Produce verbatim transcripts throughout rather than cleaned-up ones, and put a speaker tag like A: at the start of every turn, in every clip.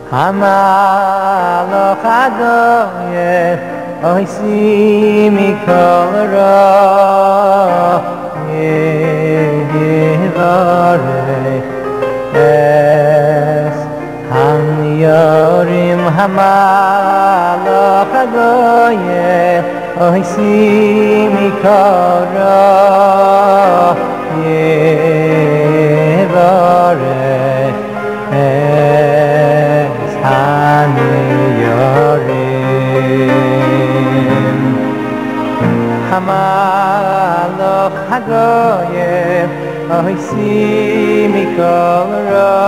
A: Hamaloch Adoye Oisi Mikol Ra Yehivarech Es Hamyorim Hamaloch Adoye Oisi Mikol Ra Yehivarech Es Haniyorim Hamaloch Hagoyev Oisi Mikol Ra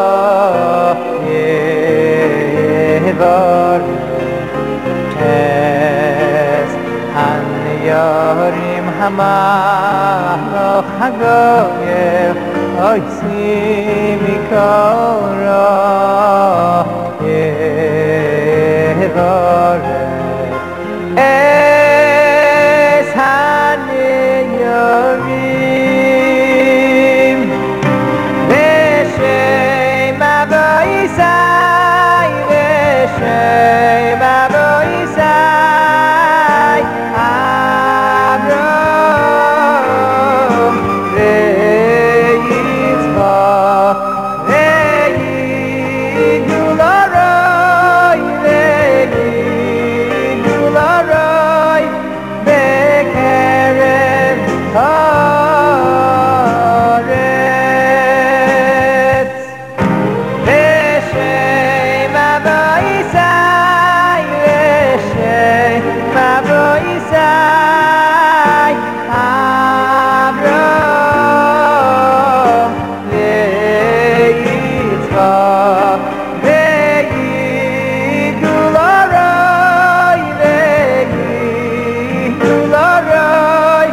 A: Yevarech Es Haniyorim Hamaloch Hagoyev Oisi Mikol Ra Yevarech Es Haniyorim V'shem Avoisai V'shem Avoisai Avrom V'yitzchak V'yigdul Aroi V'yigdul Aroi B'kerem Haaretz V'shem Avoisai V'shem Avoisai Avrom V'yitzchak V'yigdul Aroi V'yigdul Aroi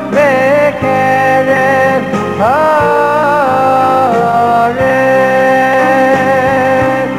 A: B'kerem Haaretz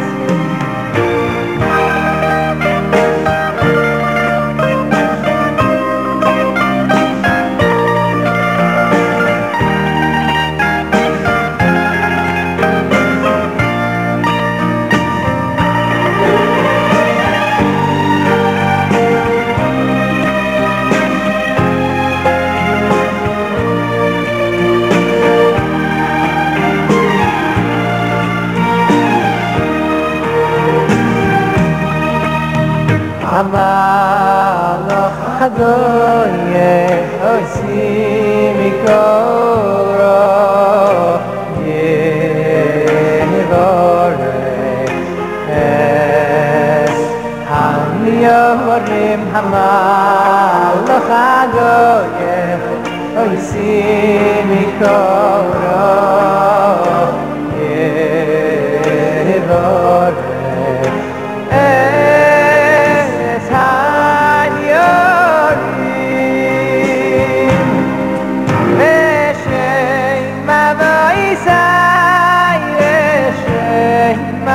A: Hamaloch Hagoyev Oisi Mikol Ra Yevarech Es Haniyorim Hamaloch Hagoyev Oisi Mikol Ra Yevarech Es Haniyorim V'shem Avoisai V'shem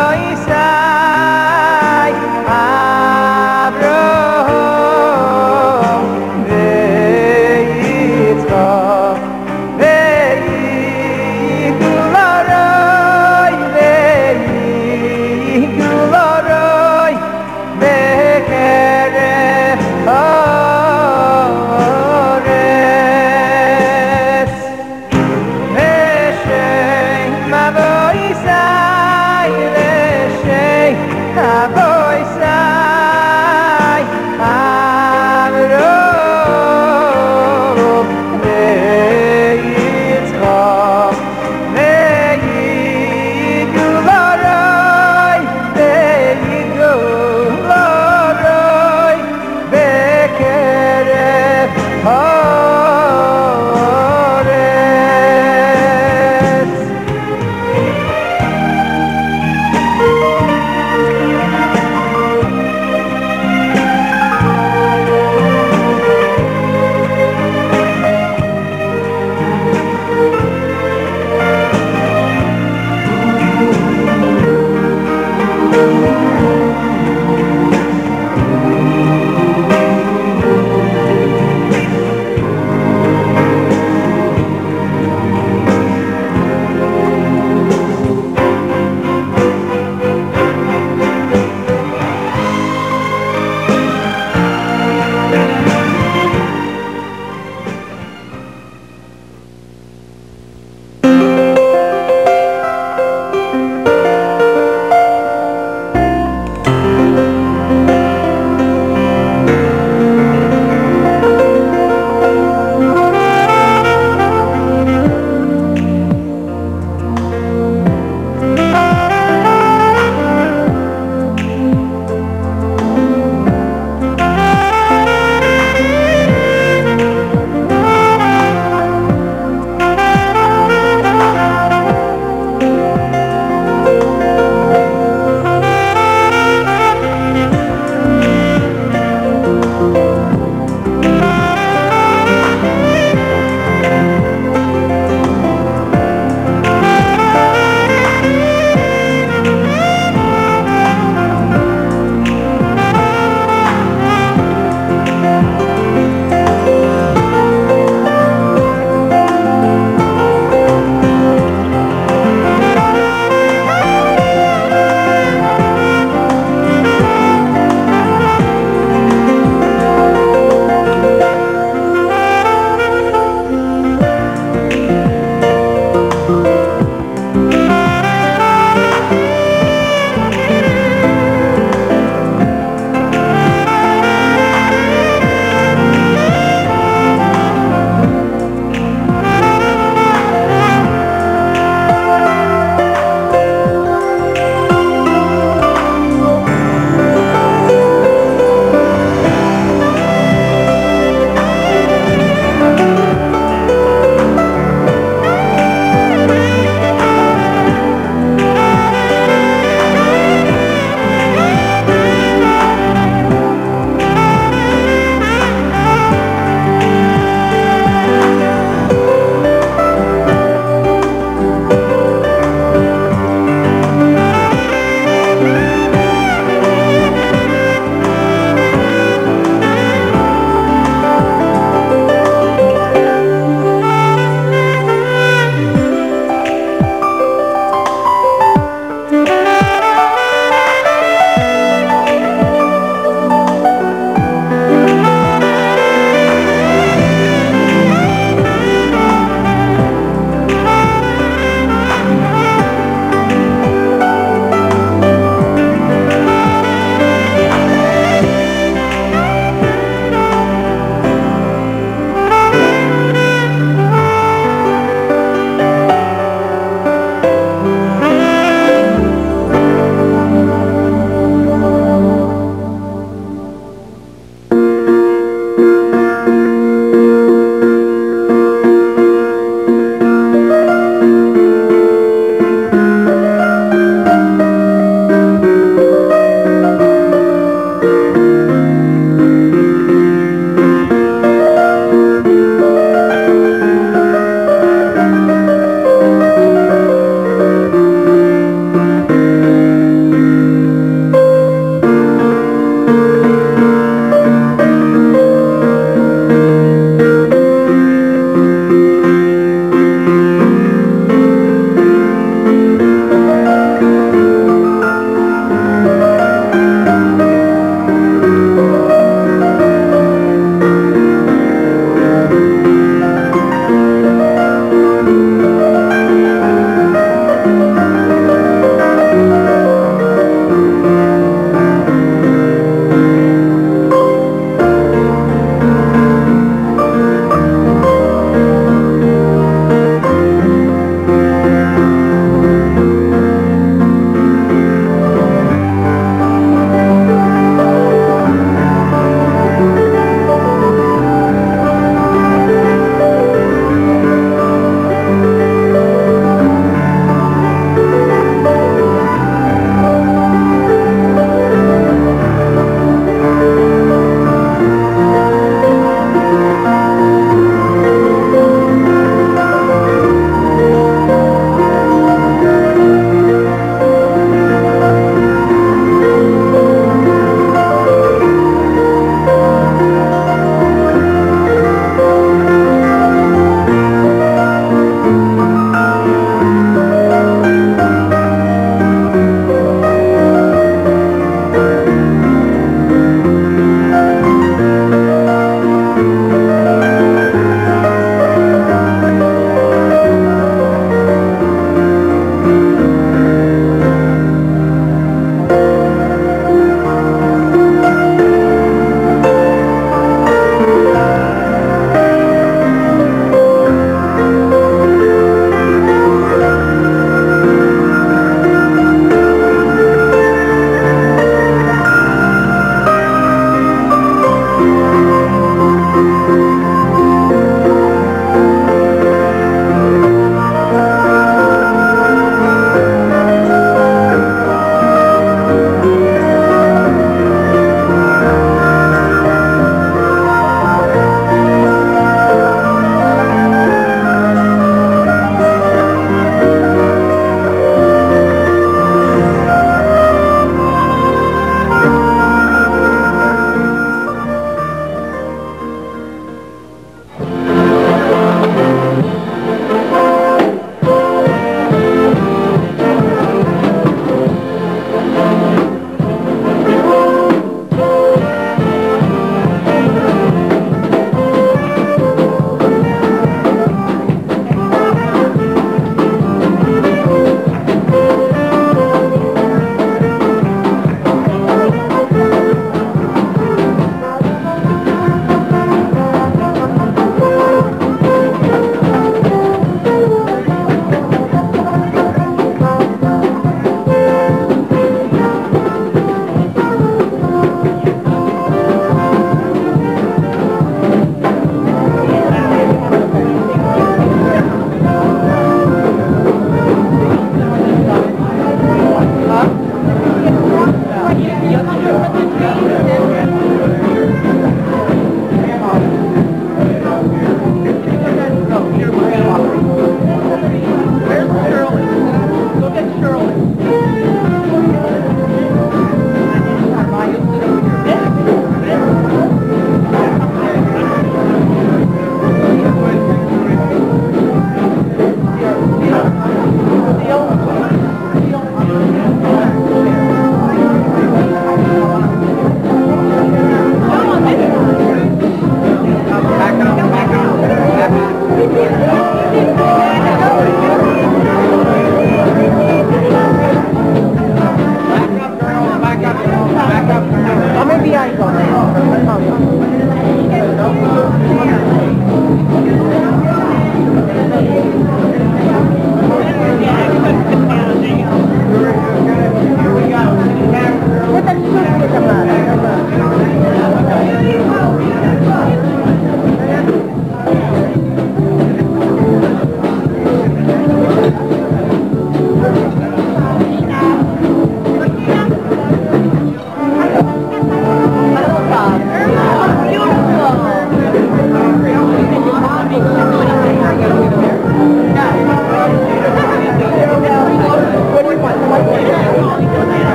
A: Avoisai Avrom V'yitzchak V'yigdul Aroi V'yigdul Aroi B'kerem Haaretz V'shem Avoisai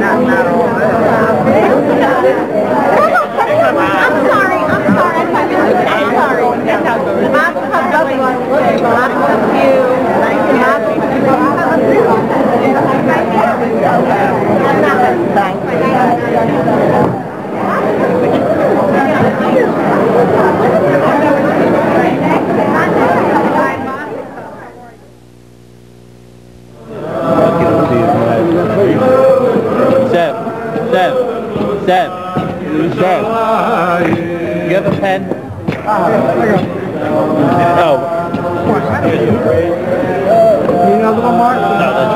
B: sorry, I'm sorry, I'm sorry. Lots of lovely ones. Lots of you.
C: Seb, Seb, Seb, Seb. You have a pen? Oh.
A: Need another one, Mark?
C: No, that's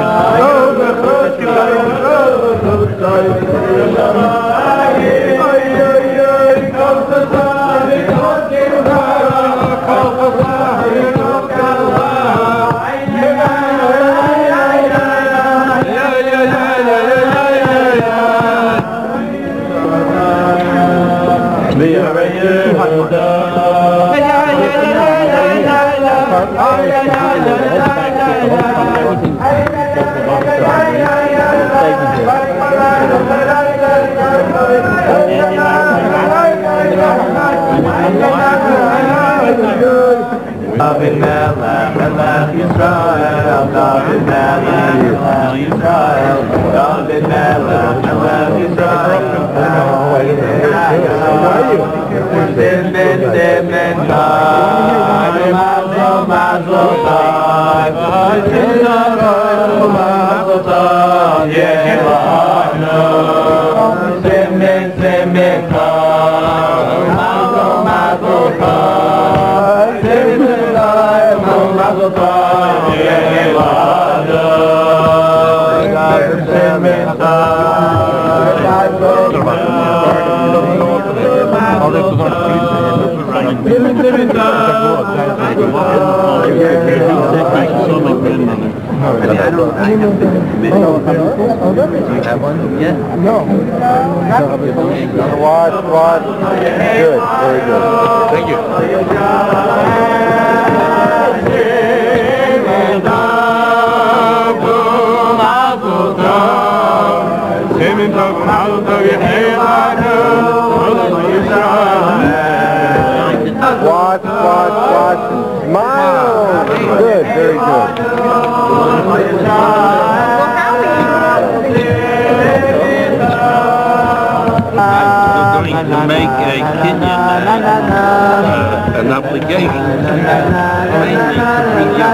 D: Love in Melech, Melech Yisrael, Love in Melech, Melech Yisrael, Love in Melech, Melech Yisrael. Simen, Simen, Mazel, Mazel Tov, Mazel Tov, Yehlanu. Simen, Simen, Mazel, Mazel Tov, Simen, Mazel Tov, Yehlanu. Simen,
C: all this was on the
D: I mean, I don't, I have to commit. Do you have one? Yeah.
A: No. Watch, watch. Good, very good.
C: Thank you.
A: Watch, watch, watch. Smile. Good, very good.
C: I'm going to make a Kenyan uh, an obligation mainly to bring your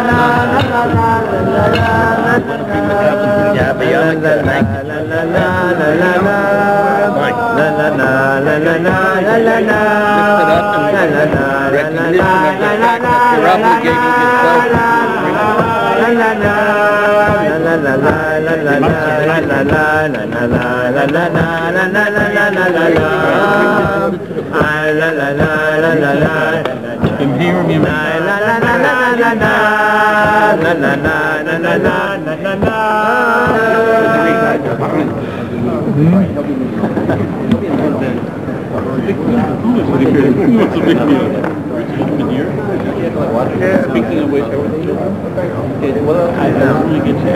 C: From here, you Speaking of which, well, I really get to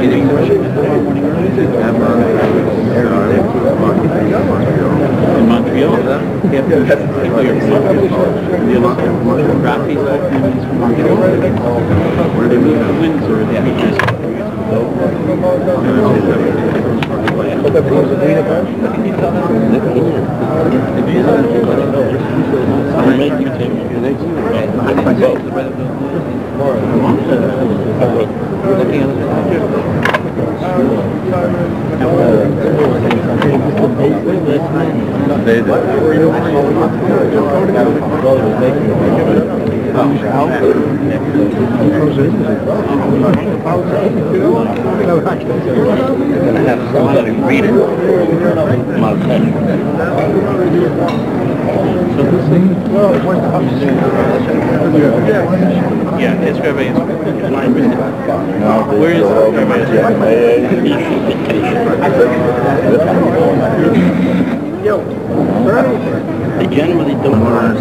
C: in Montreal. Raffy's from Montreal. Where they moved to Windsor, they had gonna have somebody read it. So this thing, yeah, it's Raffy. Where is Raffy? They generally don't want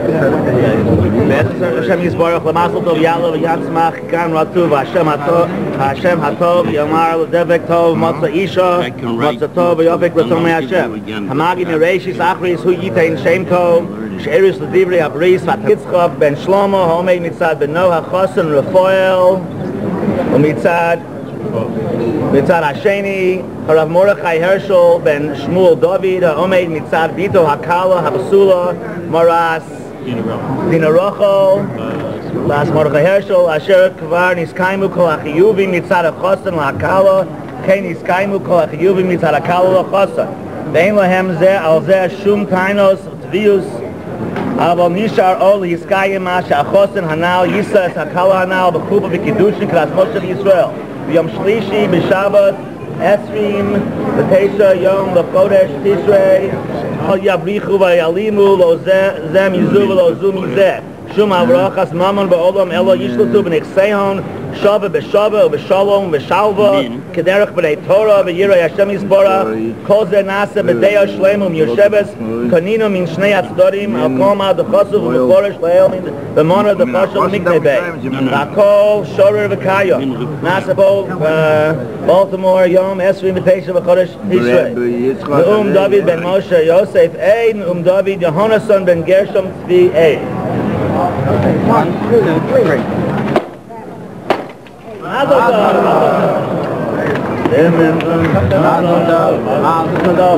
D: Hashem Yisborach L'Masal Tov Ya'alov Yatzmach Gan Ratuv Hashem Hatov Hashem Hatov Yamar L'Devek Tov Matzah Isha Matzah Tov Yofek L'Tomei Hashem Hamagi Nereshis Achris Hu Yitein Shem Tov She'eris L'Divrei Abris Vatitzchov Ben Shlomo Homei Mitzad Ben Noah Chosen Rafael Umitzad Mitzad Hasheni Harav Mordechai Herschel Ben Shmuel David Homei Mitzad Vito Hakala Habasula Maras Deena Rochel Las Mordechai Herschel Asher Kvar Niskaimu Kol HaChiyuvim Mitzad HaChosan LaHakala Ken Niskaimu Kol HaChiyuvim Mitzad HaKala LaChosan Ve'en Lahem Zeh Al Zeh Shum Tainos Tvius Aval Nishar Ol Yiskayim Asha HaChosan Hanal Yisa Es HaKala Hanal B'chuba V'Kiddushin K'las Moshe Yisrael V'yom Shlishi B'Shabbat Esrim V'Tesha Yom L'Chodesh Tishrei Al Yabrichu V'Yalimu Lo Zeh Mizu V'Lo Zu Mizeh Shum Avrachas Mammon Ba'olam Elo Yishlotu B'Nechseihon Shava B'Shava B'Shalom B'Shalva Kederach B'nei Torah V'Yirei Hashem Yisborach Kol Zeh Nase B'Deya Shleimu M'Yosheves Koninu Min Shnei Atzdorim Al Kol Ma D'Chosu V'Meforish Le'el V'Mona D'Chosu V'Miknei Bey V'Akol Shorer V'Kayom Nase Bo Baltimore Yom Esrim V'Tesha V'Chodesh Tishrei V'Um David Ben Moshe Yosef Ein Um David Yehonason Ben Gershom Tzvi Ein
A: One, two, three.
D: Mazel tov. Mazel tov. Mazel tov. Mazel tov.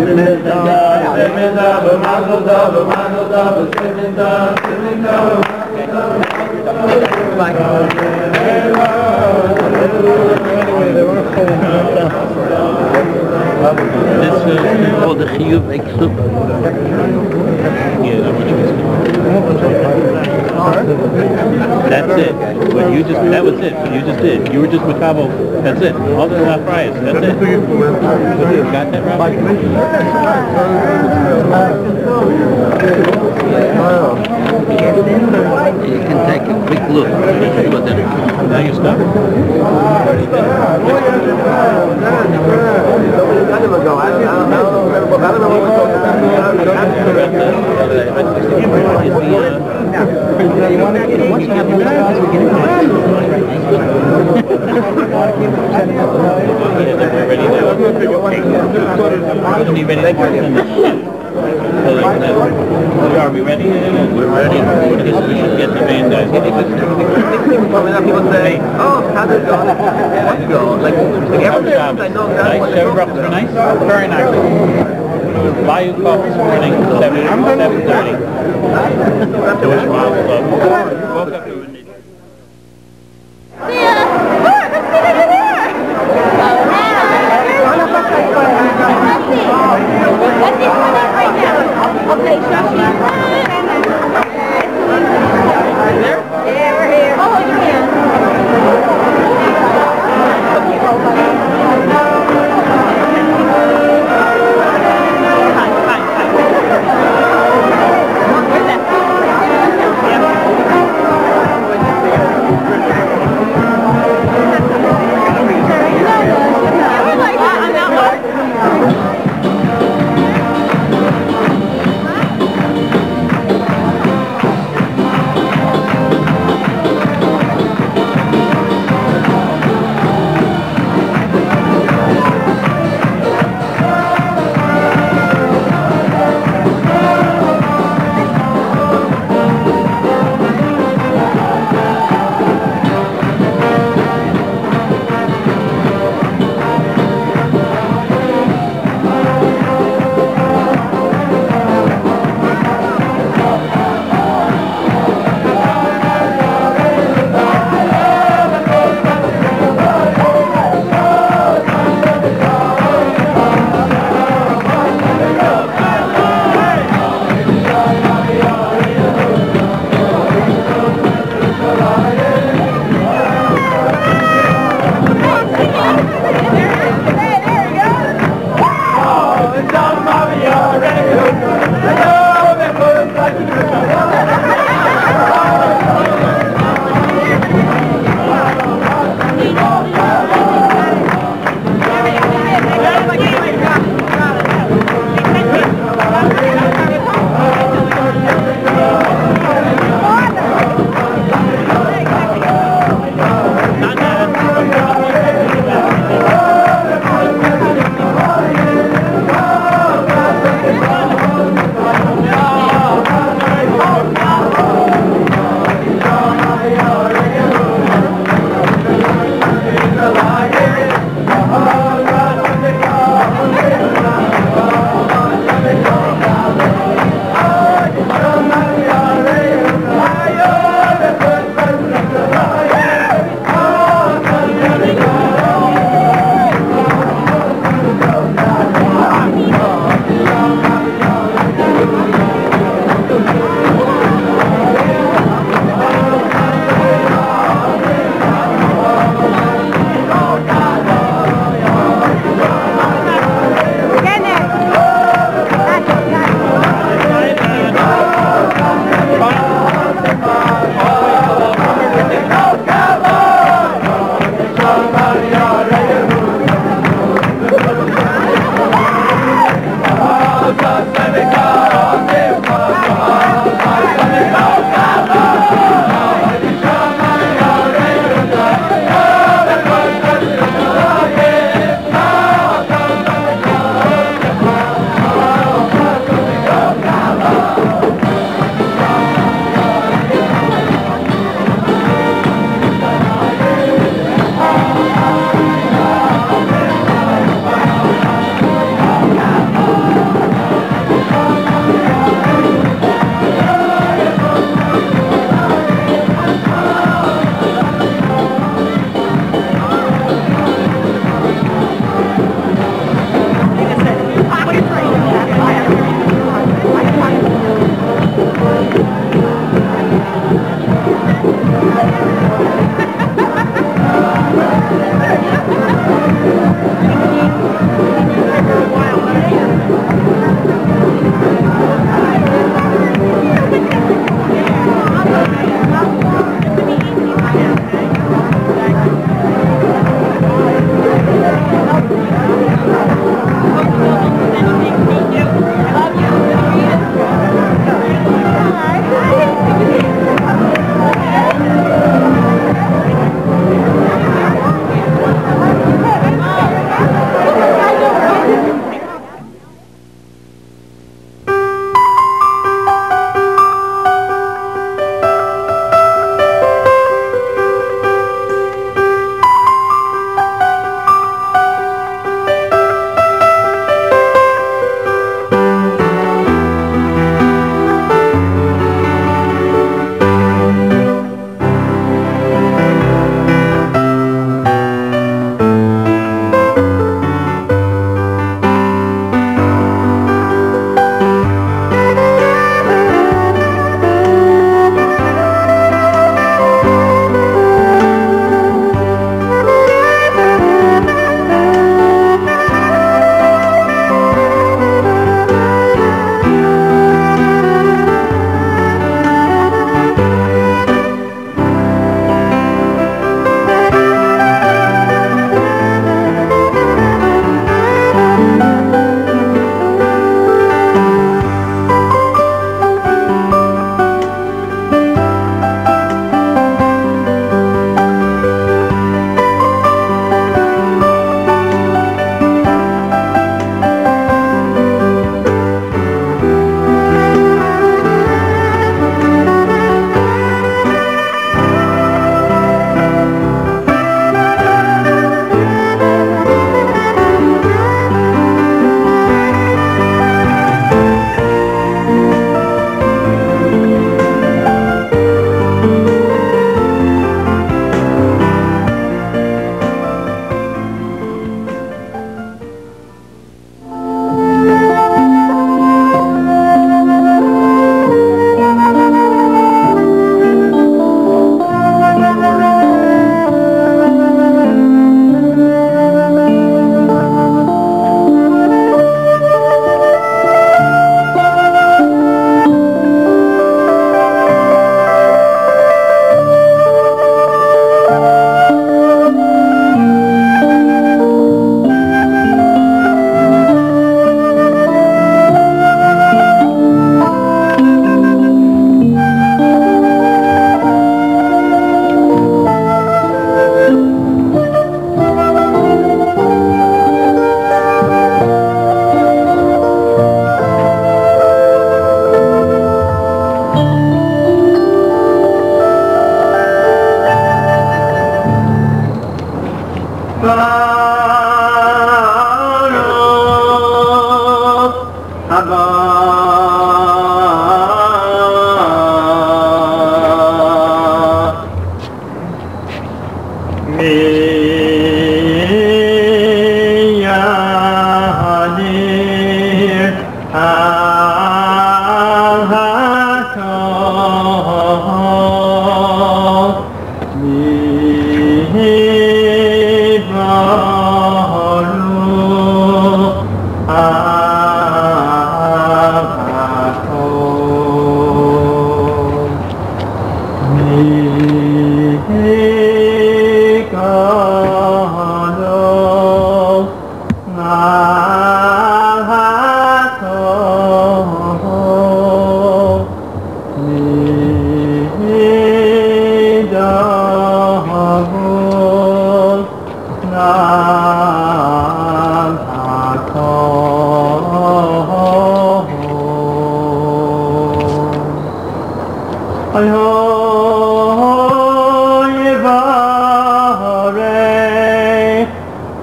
D: Mazel
C: This is called the Chiyuv Eksup. Yeah, that That's it. What you just that was it. What you just did. You were just Makabo. That's it. All the last fries. That's it. You got that, Raffy? You can take a quick look. See what that is. Now you stop.
A: You want to get it? Once you have the guys, we get it.
C: Are we ready? We're ready. We should get the band guys.
D: People say, oh, how's it going? Let's go. Like, like every day I know that.
C: Nice. Seven breakfast were nice? Very nice. Bayou coffee this morning, seven thirty. Jewish Miles Club. Woke up to a
B: Okay, Shashi. There? Yeah, we're here. Oh, you're here. Fine, fine, fine. Where's that?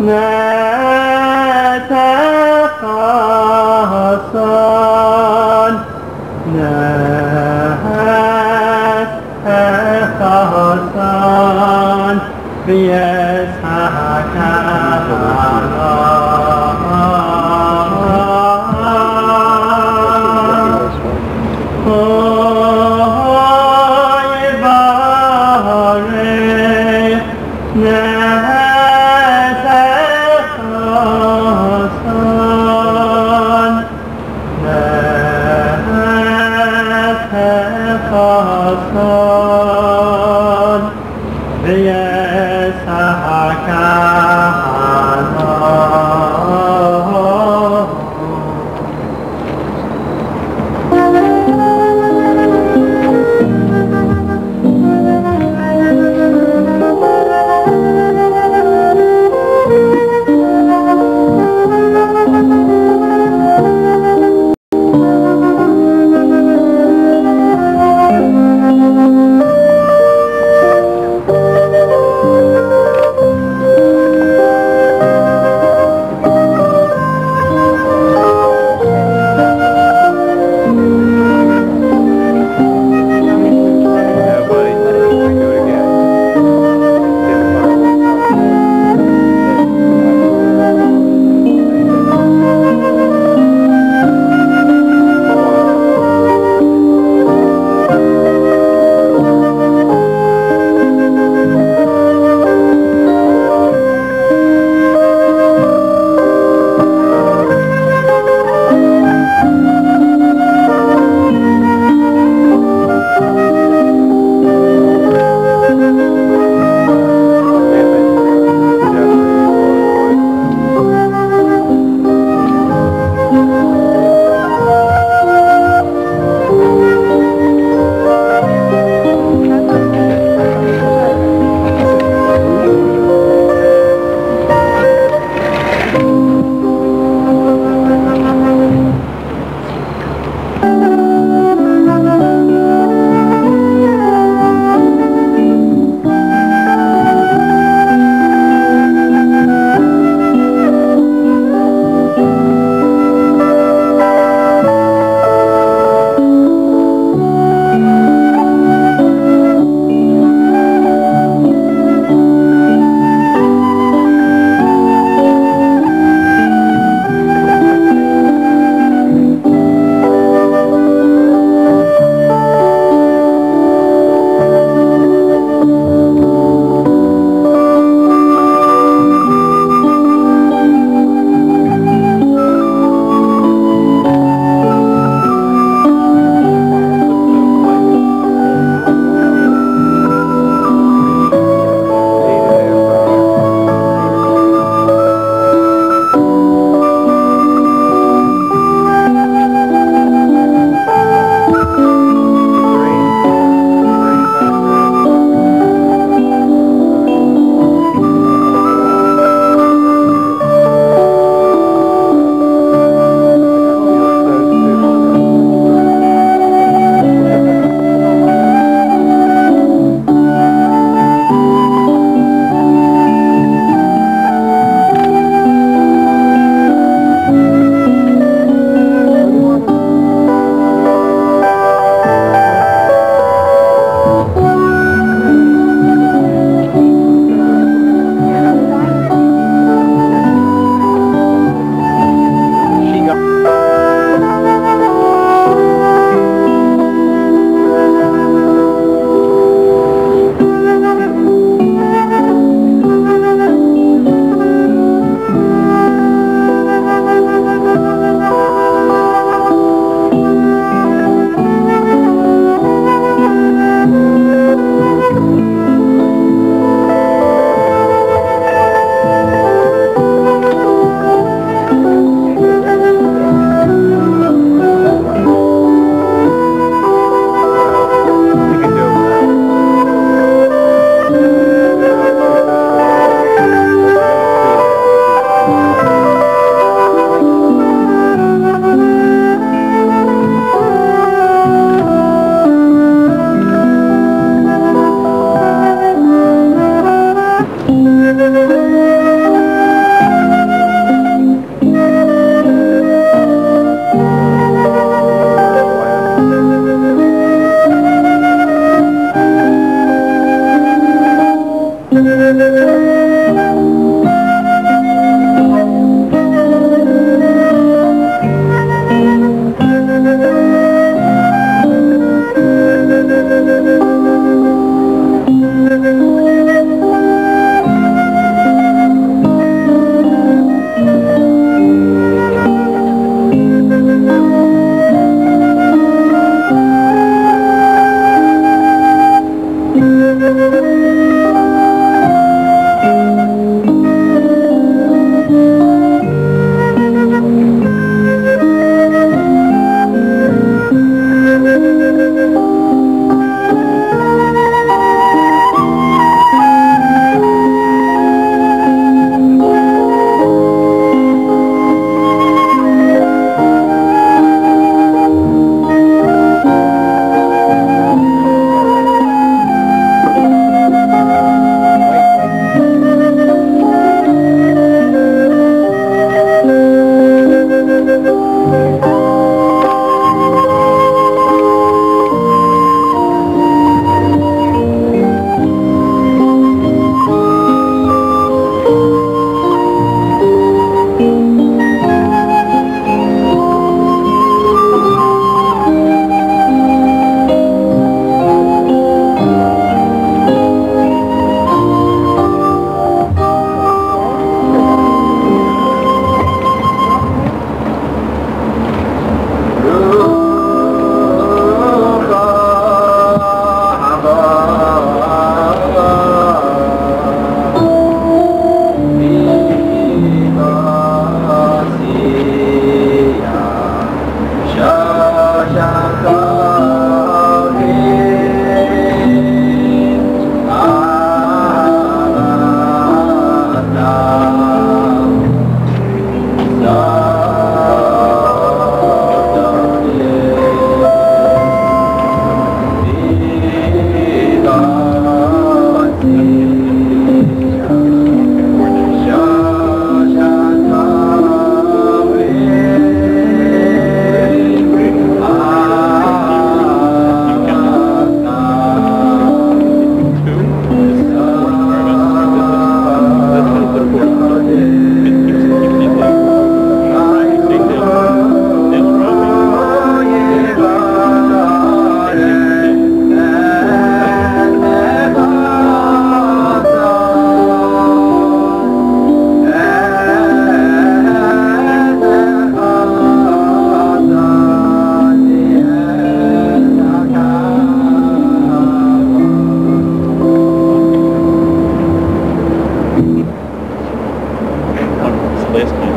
D: نتخاصن نتخاصن بيسحك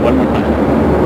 C: One more time.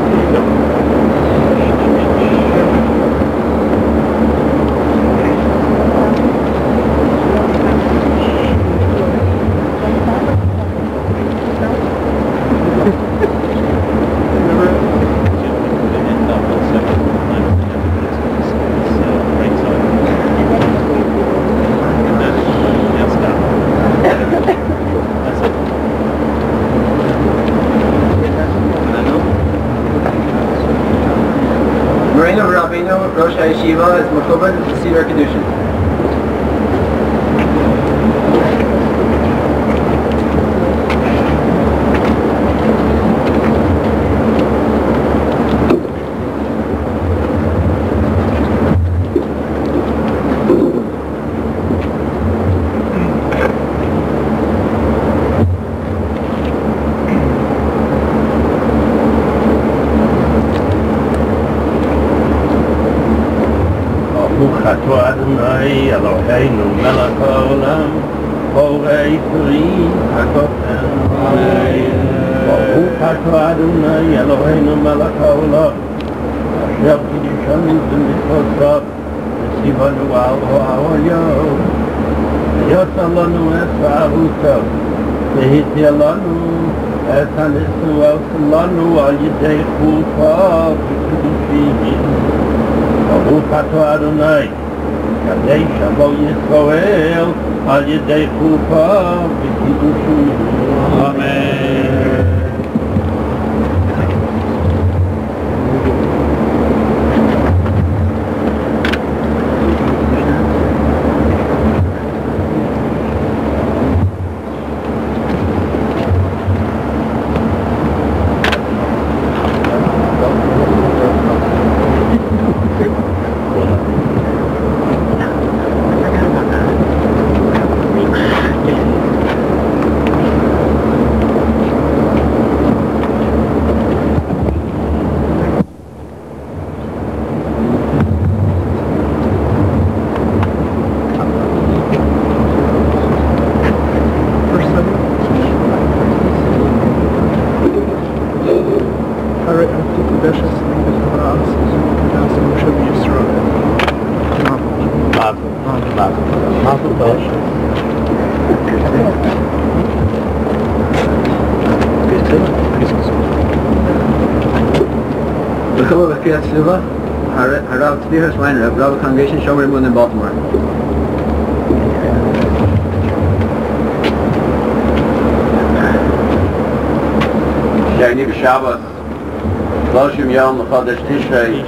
A: Rosh HaYeshiva is Mekubed Seder Kedushin.
E: Adonai Eloheinu melech haolam borei pri hakoten Baruch atah Adonai Eloheinu melech haolam asher kiddushanu b'mitzvotav v'tzivanu al ha'olam v'yotza lanu es ha'aruto v'hitia lanu es ha'nisrael lanu al yidei chupav v'kiddushin Baruch atah Adonai כדי שבו ישראל על ידי חופה וקידושים. אמן.
A: Harav Tzvi Schweiner of Rav Congregation Shomer Moon in Baltimore.
E: Shani b'Shabbat Shloshim Yom l'Chodesh Tishrei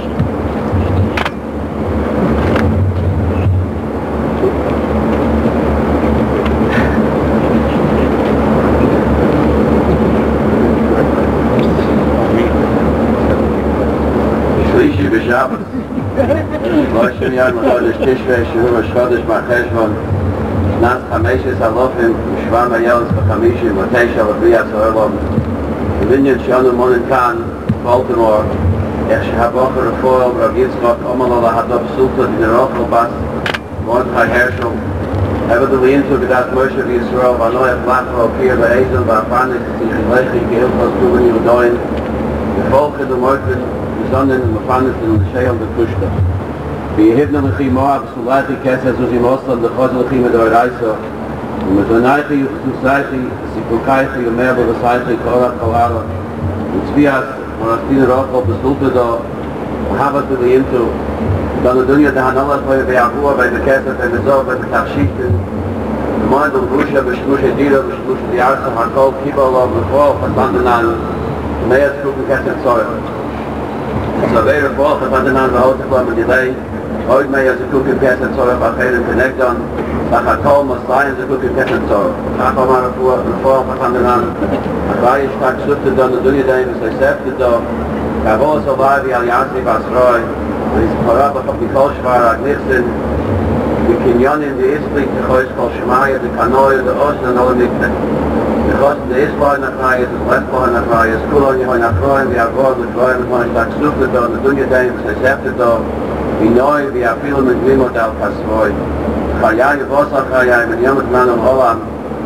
E: Shlishi b'Shabbat Shloshim Yom l'Chodesh Tishrei Shehu Rosh Chodesh B'Cheshvan Nas Chameshes Alofim Shvam Hayons B'Chamishim V'Tesha L'Briyas Ha'olam Vinyan Shanu Monin Khan, Baltimore, Ech Shahabocher Refoil, Rav Yitzchak, Omalala Hadov Sulta, Dinerochel Bas, Mordechai Herschel, Evidently into Gedat Moshe Yisrael, Vanoy Platro, Kier Be'ezel, Va'apanik, Tichlechi, Geilchos, Kuben Yudoin, the Volke, the Morten, the Sonnen, the Mafanis, and the Sheol, the Kushta. V'yehivna Mechi Moab, Sulachi, Kesses, Uzi Moslan, the Chosel Chimedor Raiso, Umezonaichi, Yuchtusaichi, Sikukaichi, Umerbo, Vasaichi, Korat, Kolara, Utzvias, Morastin Rochel, Besultado, Habat to the into, Donadunya, the Hanalat, by the Yahua, by the Kesset, by the Zov, by the Tafshitin, the Mind of Rusha, the Shlusha Dira, the Shlusha the Arsa, Harkol, Kibol, the Fall, Fasandanan, the Mayas Kruken Kesset Soil. So they are both Fasandanan, the Hoteklam, and delay, Oid Mayas Kruken Kesset Soil, Bafair and Connecton, Sachatol, Masayan, the Kruken Kesset Soil, Chapamar, the Fall, Fasandanan, Abayish, Tak Sufta, Donadunya, the Accepted, Kavos, Ovavi, Aliansi, Basroy, Is Parabach of the Kolshvar, Agnixin, the Kinyonin, the Islik, the Chois Kolshmaya, the Kanoya, the Ocean, and all the Mikne. The Chos, the Isbar Nachraya, the Westbar Nachraya, Skulon, Yehoy Nachroy, the Avor, the Troy, the Moish, the Ksufta, the Dunya Daim, the Septado, the Noy, the Afilim, and Glimot, Al Kasroy. Chayay, Vosach Chayay, and Yomot Man of Olam,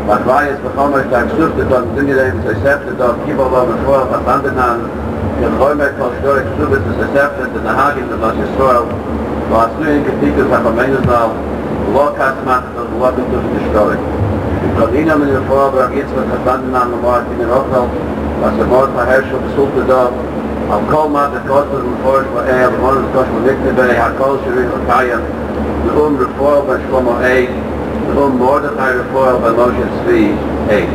E: was war jetzt bekommen, ich da geschlüpft und sind die Leben sich selbst dort, Kiefer war mir vorher verstanden an, die Räume von Störung geschlüpft, das ist selbst in der Hage, das ist so, was du in Kritik ist, aber meines Mal, Lokas macht und Lokas durch die Störung. Die Berliner mit dem Vorberg jetzt wird verstanden an, Mord in den Hochwald, was der Mord verherrscht und besuchte dort, auf Kolmat, der Kosten und Forsch, wo er, der Mord, das Kosten und Nickne, bei der Hakolscherin und Kajan, der Umreform bei Schlomo Eid, der Ummordechai Reform bei Moshe Zvi Eid.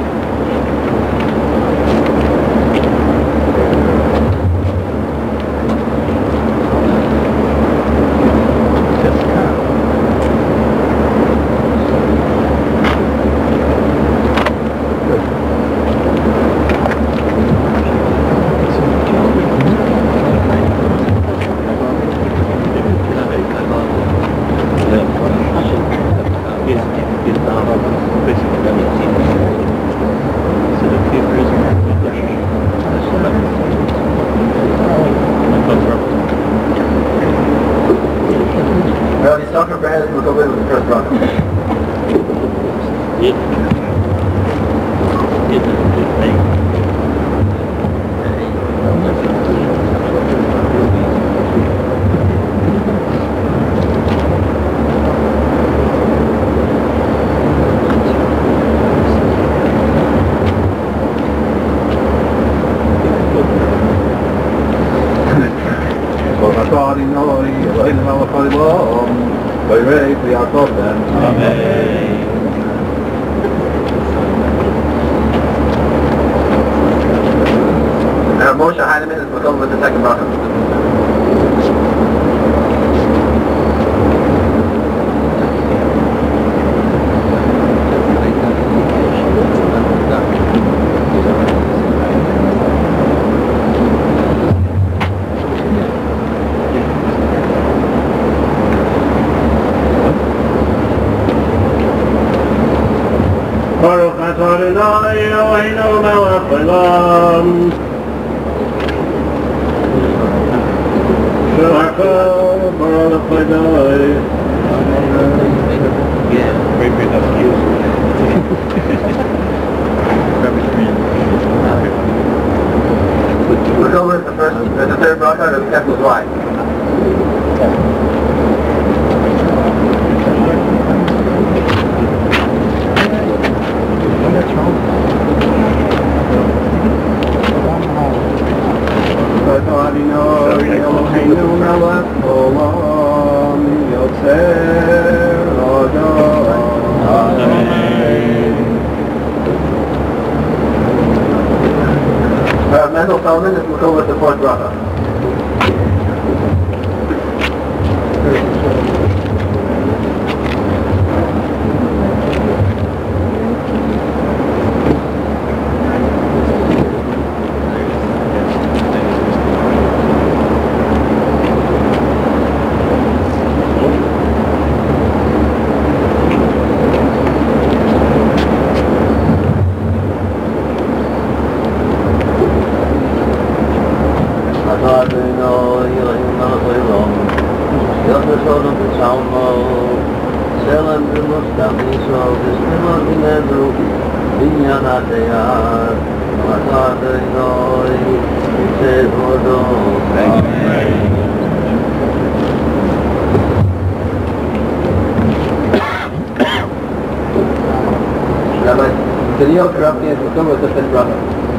E: Can you interrupt me and come with the fifth brother?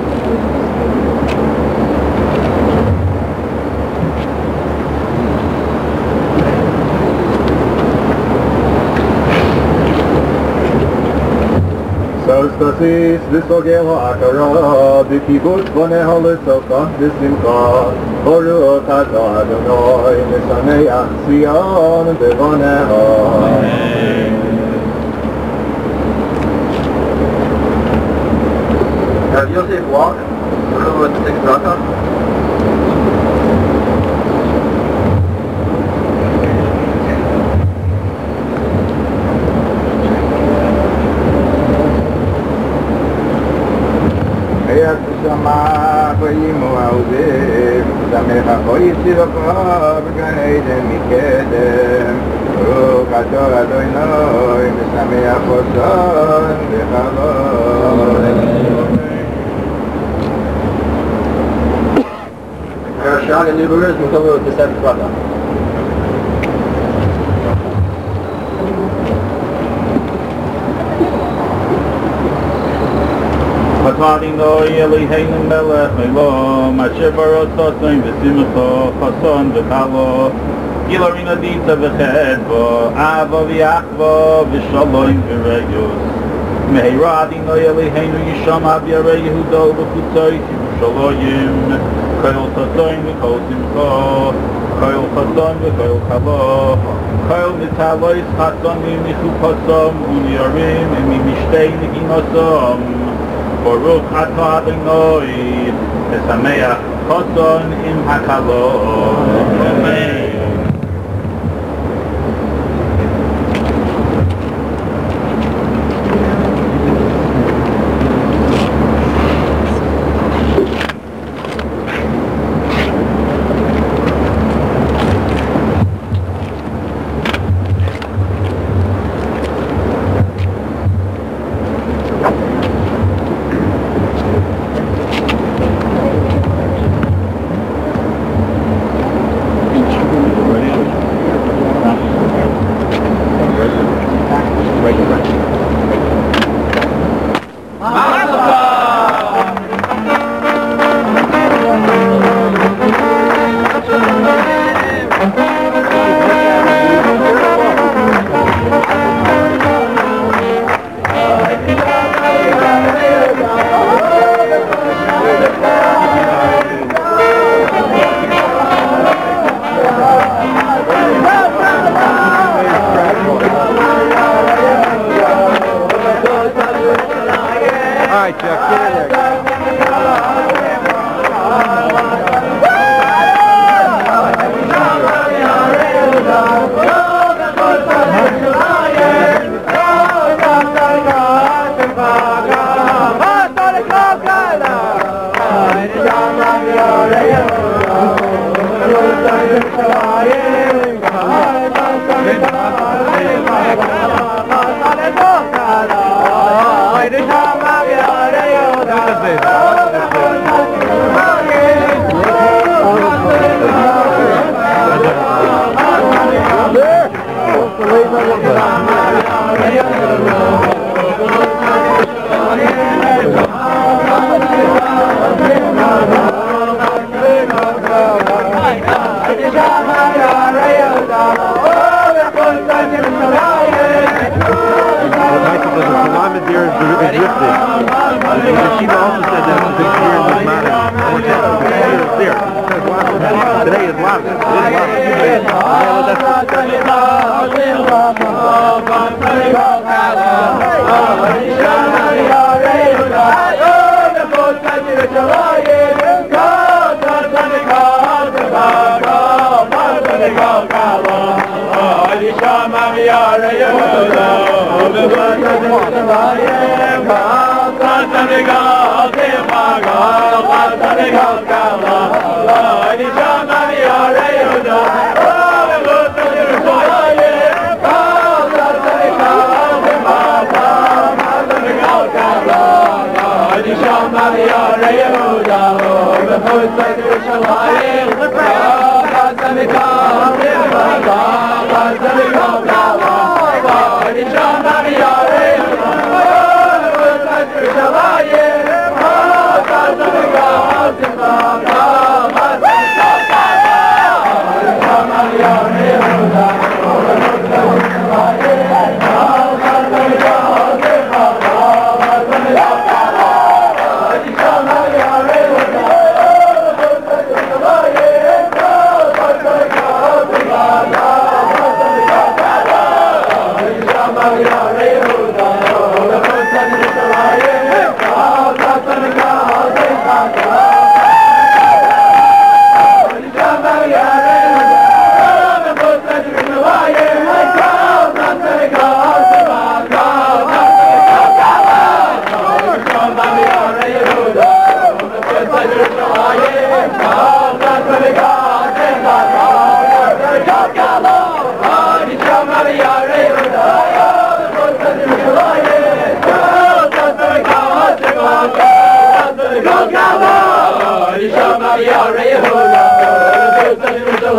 F: So stasis v'sogel ha'akara b'kibbutz boneh ha'lesoka v'simcha Baruch atah Adonai mesameach Tzion b'boneha.
E: Have Yosef walked through the sixth rakah?
F: Hayat shama v'yimu ha'udim Zamecha v'yitziraka v'gan Eden mikedem Baruch atah Adonai Mishameach Hosan V'chalom.
A: Shag and Nubarus will come with the seventh brother.
C: Adonai Eloheinu melech Elohim asher barososim v'simcha chason v'chalo Gilarina dita v'chedva ava v'achva v'shalom v'reyus Meheira Adonai Eloheinu yishama v'yarei Yehuda v'chutzai v'shalayim Kol chason v'kol simcha Kol chason v'kol chalo Kol mitalois chasonim michupasom u'niyarim u'mimishtei neginosam Baruch atah Adonai Mesameach Choson im Hakalon. Amen.
F: Come on!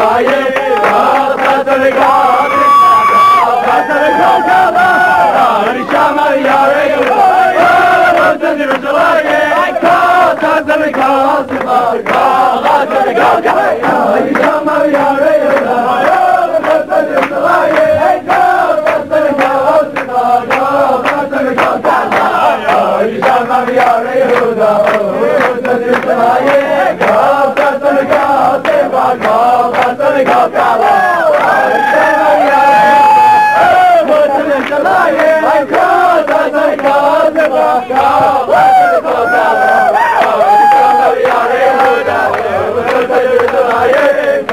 E: Yeah.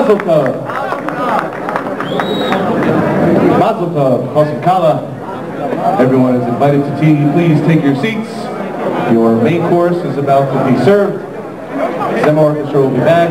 G: Mazel Tov. Mazel Tov. Chosim Kala. Everyone is invited to tea. Please take your seats. Your main course is about to be served. Zema Orchestra will be back.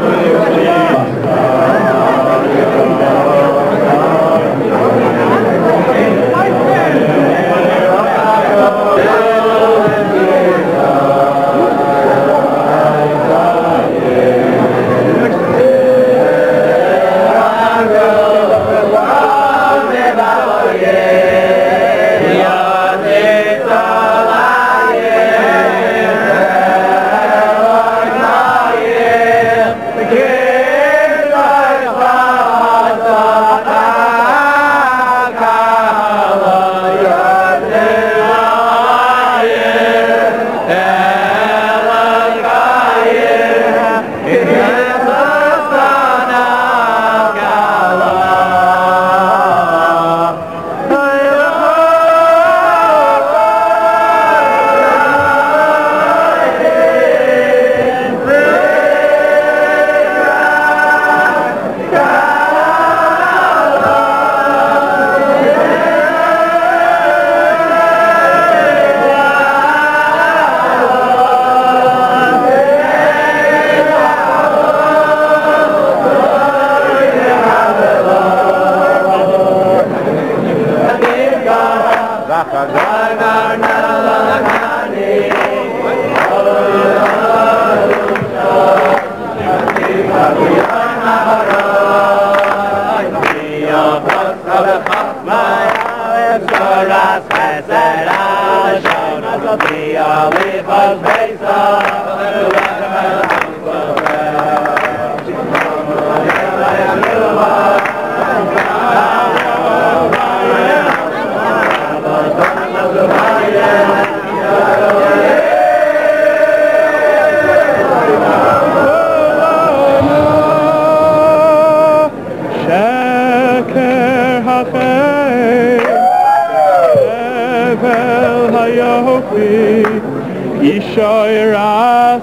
H: Yishoiras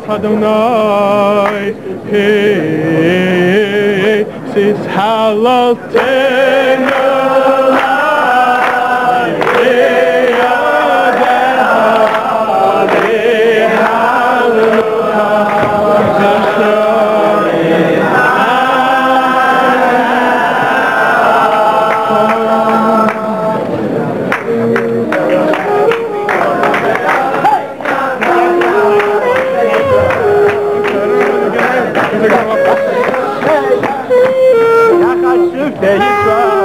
H: Adonai, hey, sis halal tenolai, hey, Adonai, hey, there you try.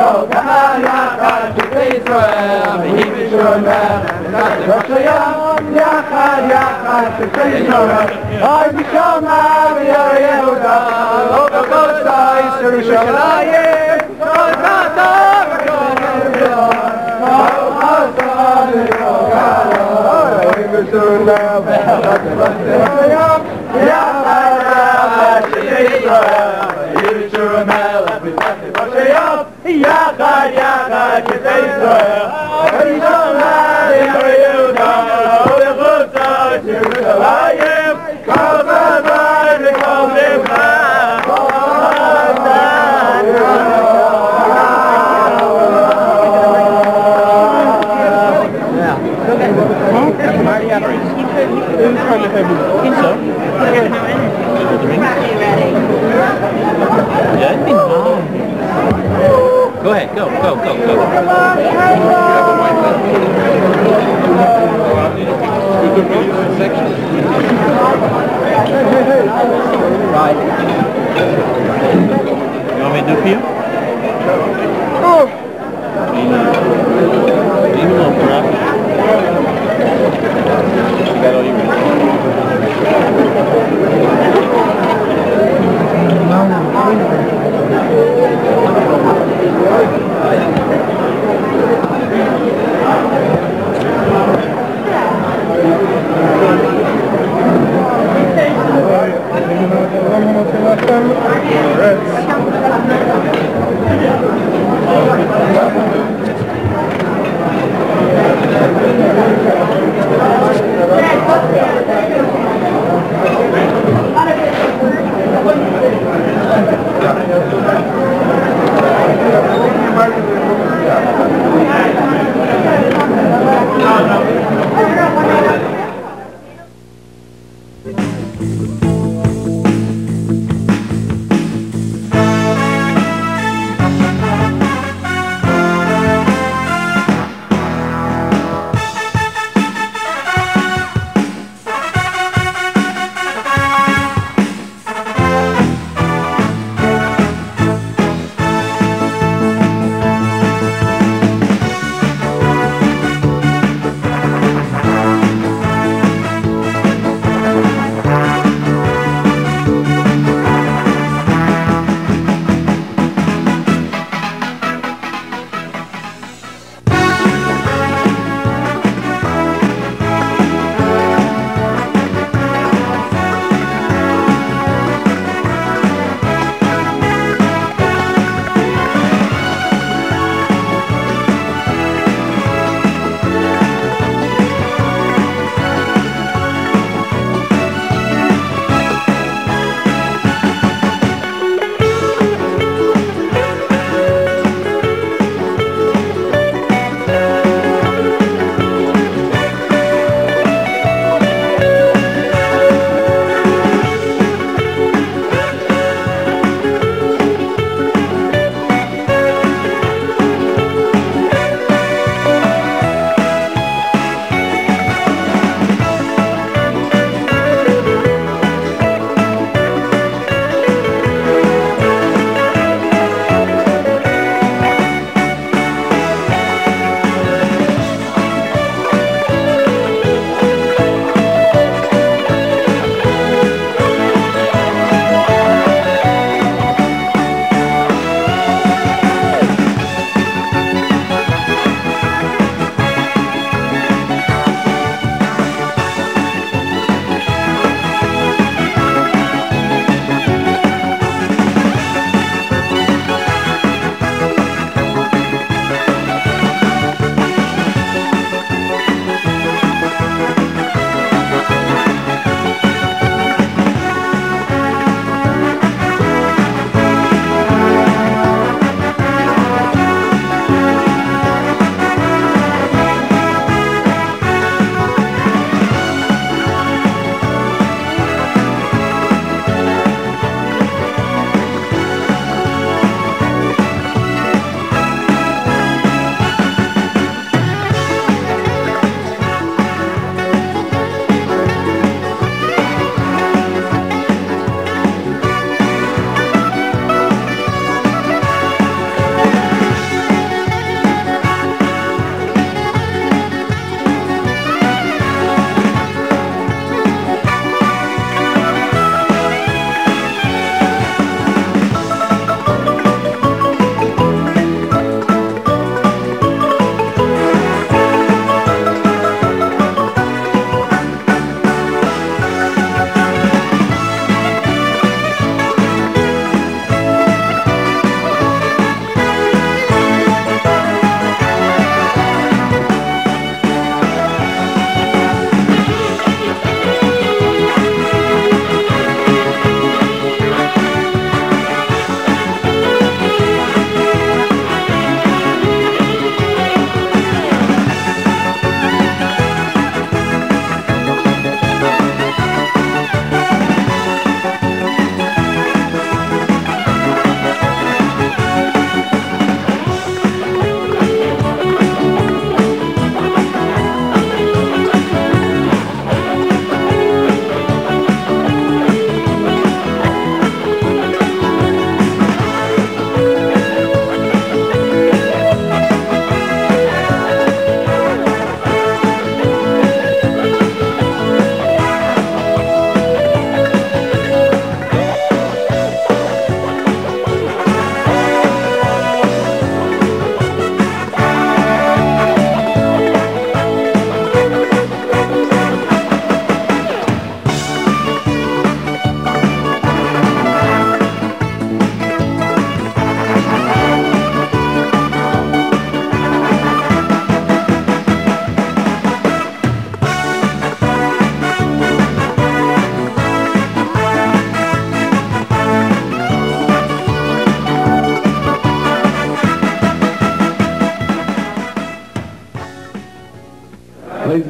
C: Go ahead, go, go, go, go. Right. You want me to do for you? Oh. Leave a little crap. You got all you ready.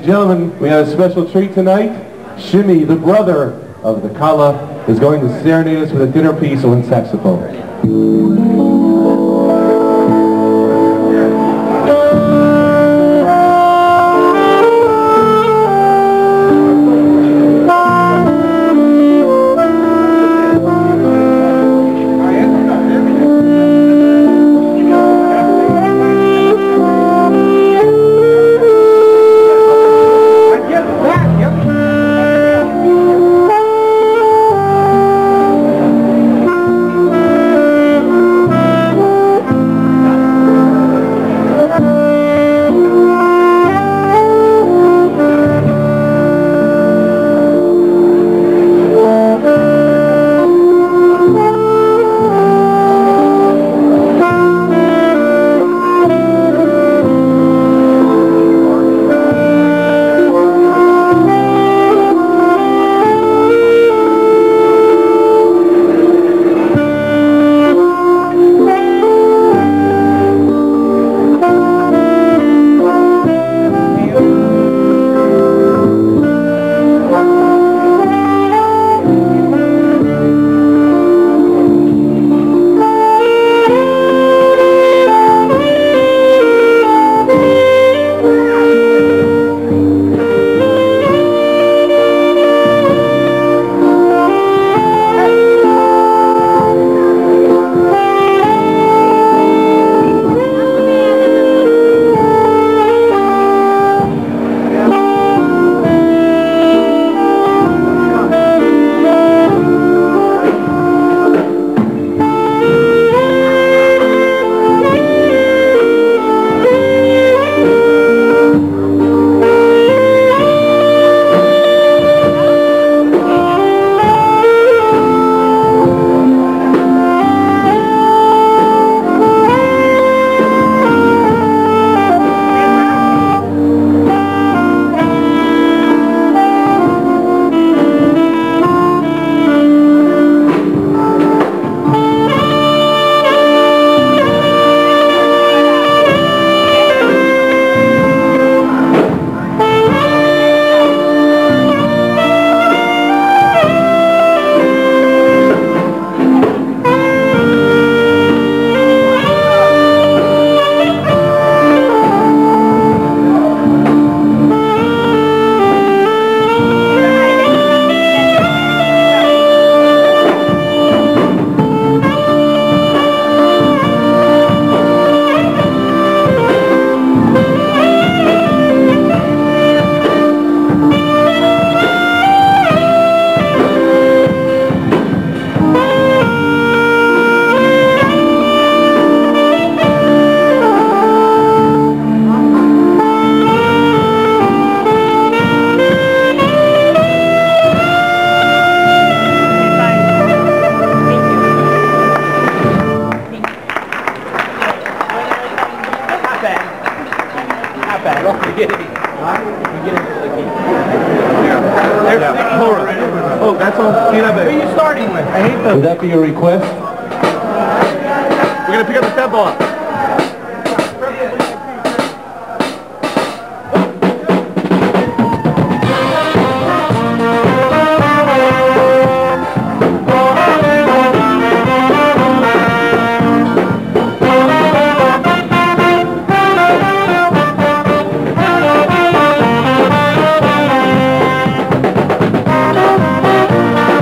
G: and gentlemen, we have a special treat tonight. Shimmy, the brother of the Kala, is going to serenade us with a dinner piece on saxophone.
H: Oh, that's all Deena. Who are you starting with? I hate those.
G: Would that be your request?
H: We're going to pick up the tempo up.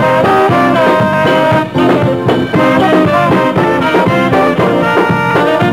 B: Thank you.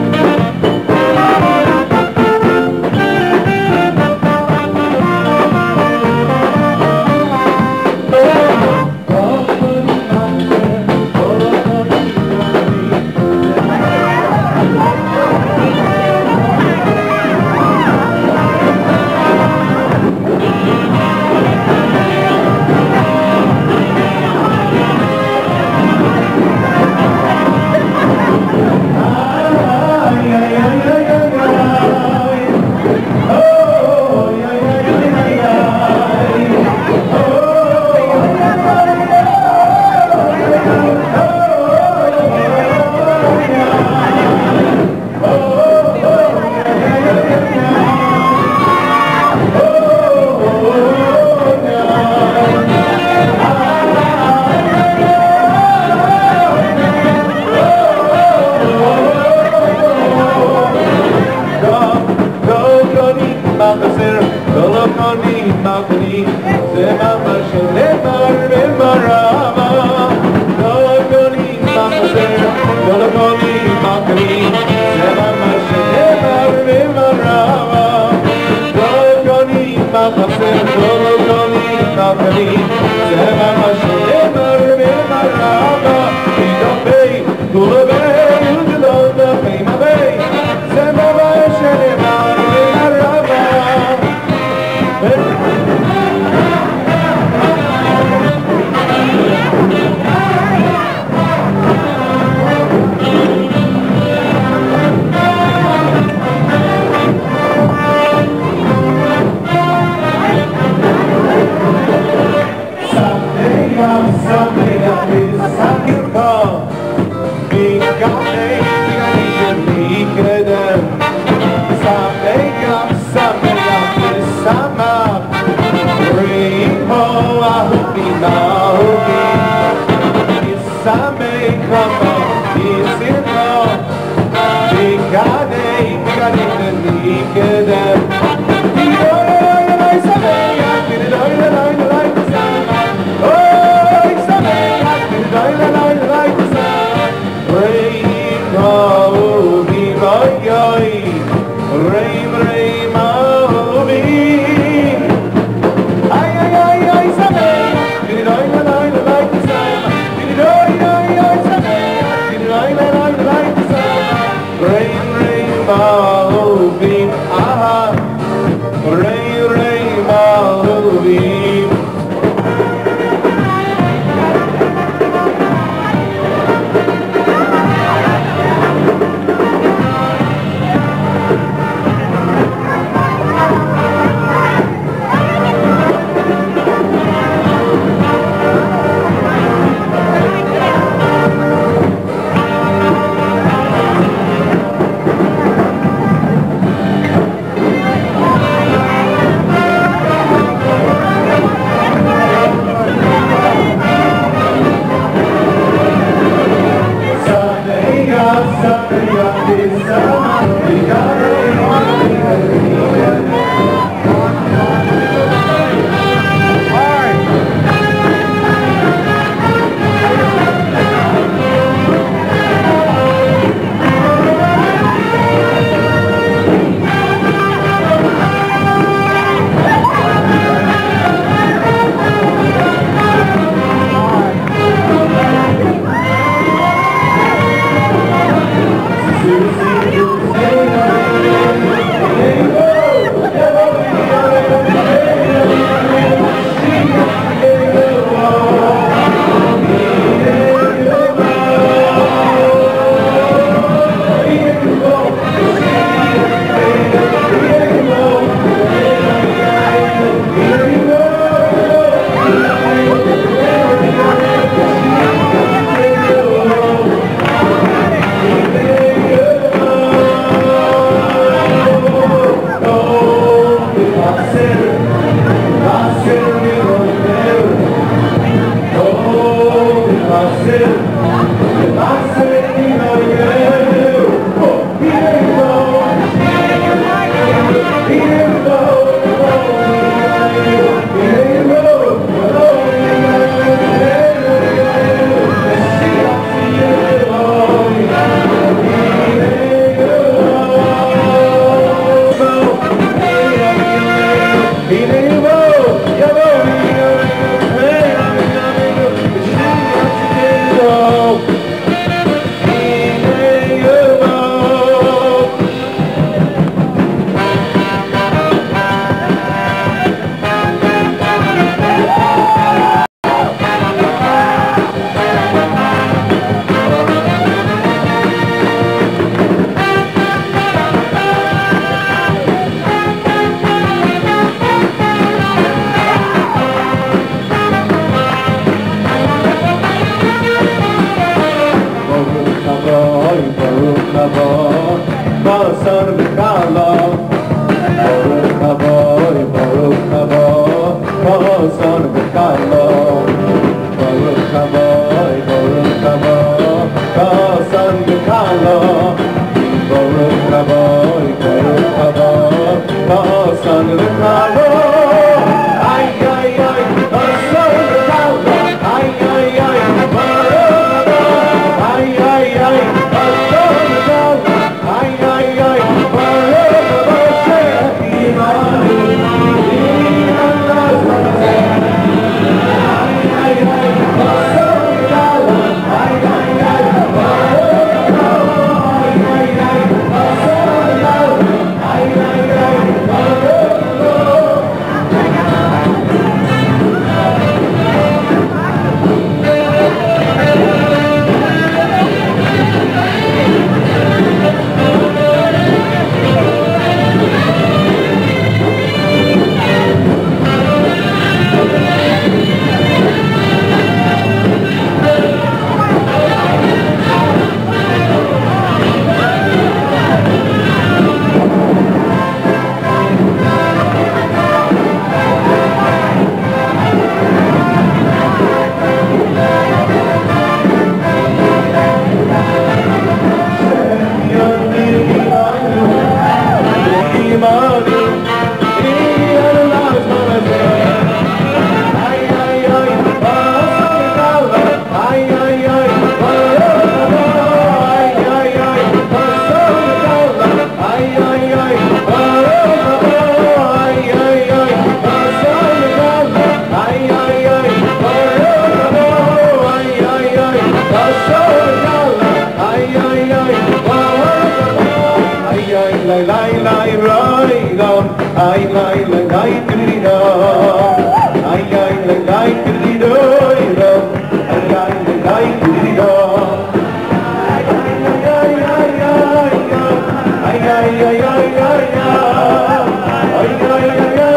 G: lay lay lay lay dum. Ay lay lay lay dum. Ay lay lay lay dum. Ay lay lay lay dum. Ay ay ay ay ay ay ay ay ay ay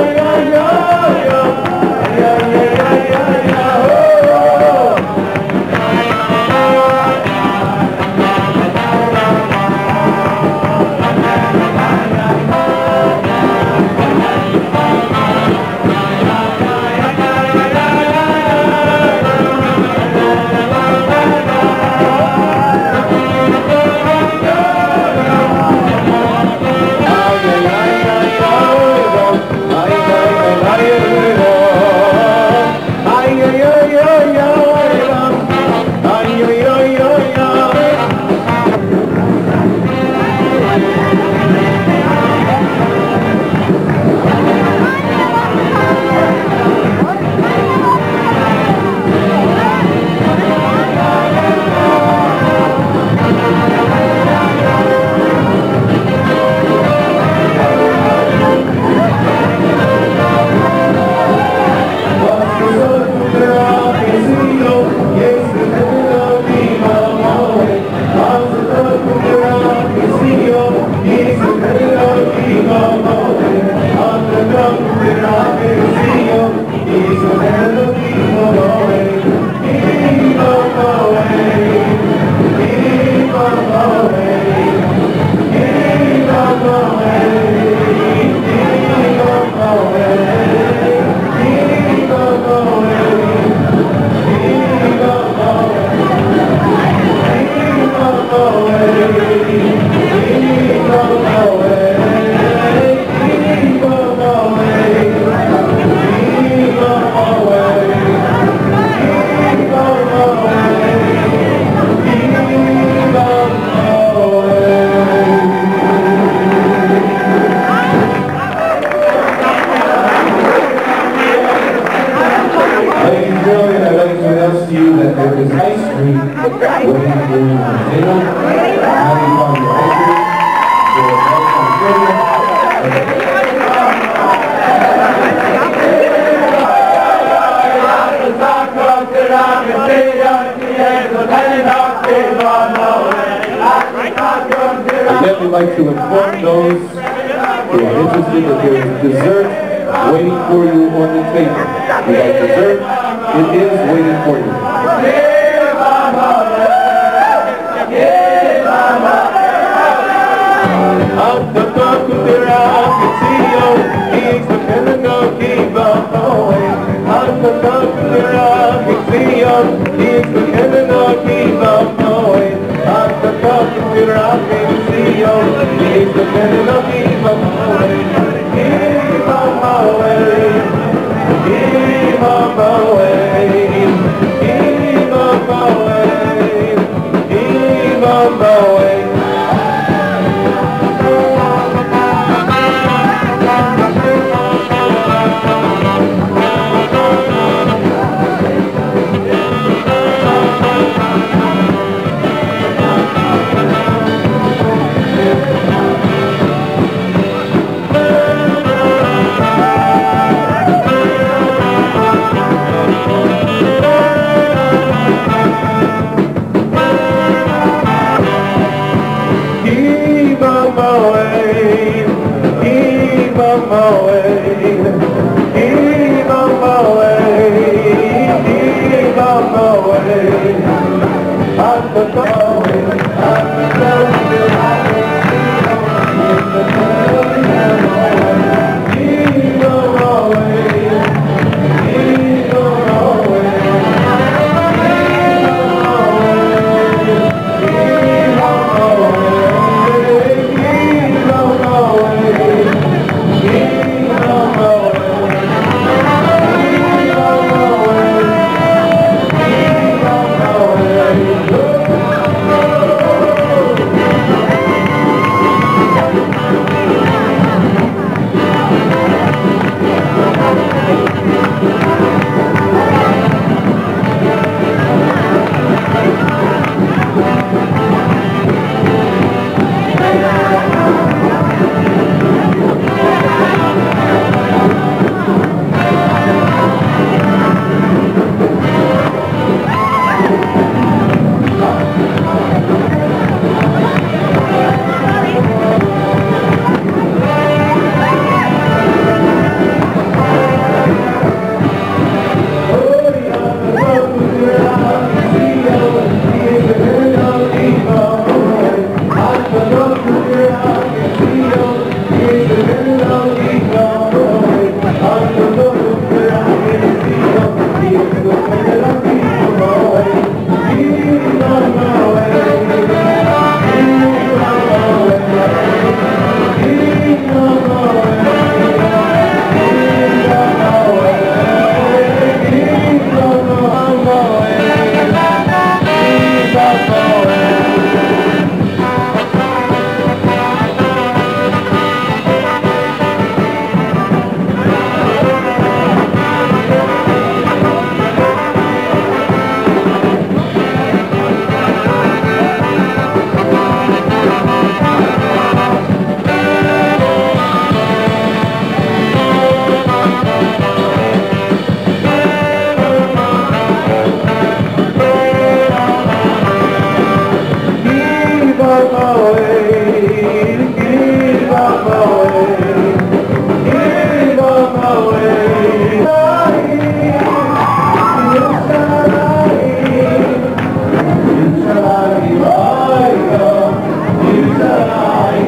G: like to inform those who are interested that there is dessert waiting for you on the table. We have dessert. It is waiting for you.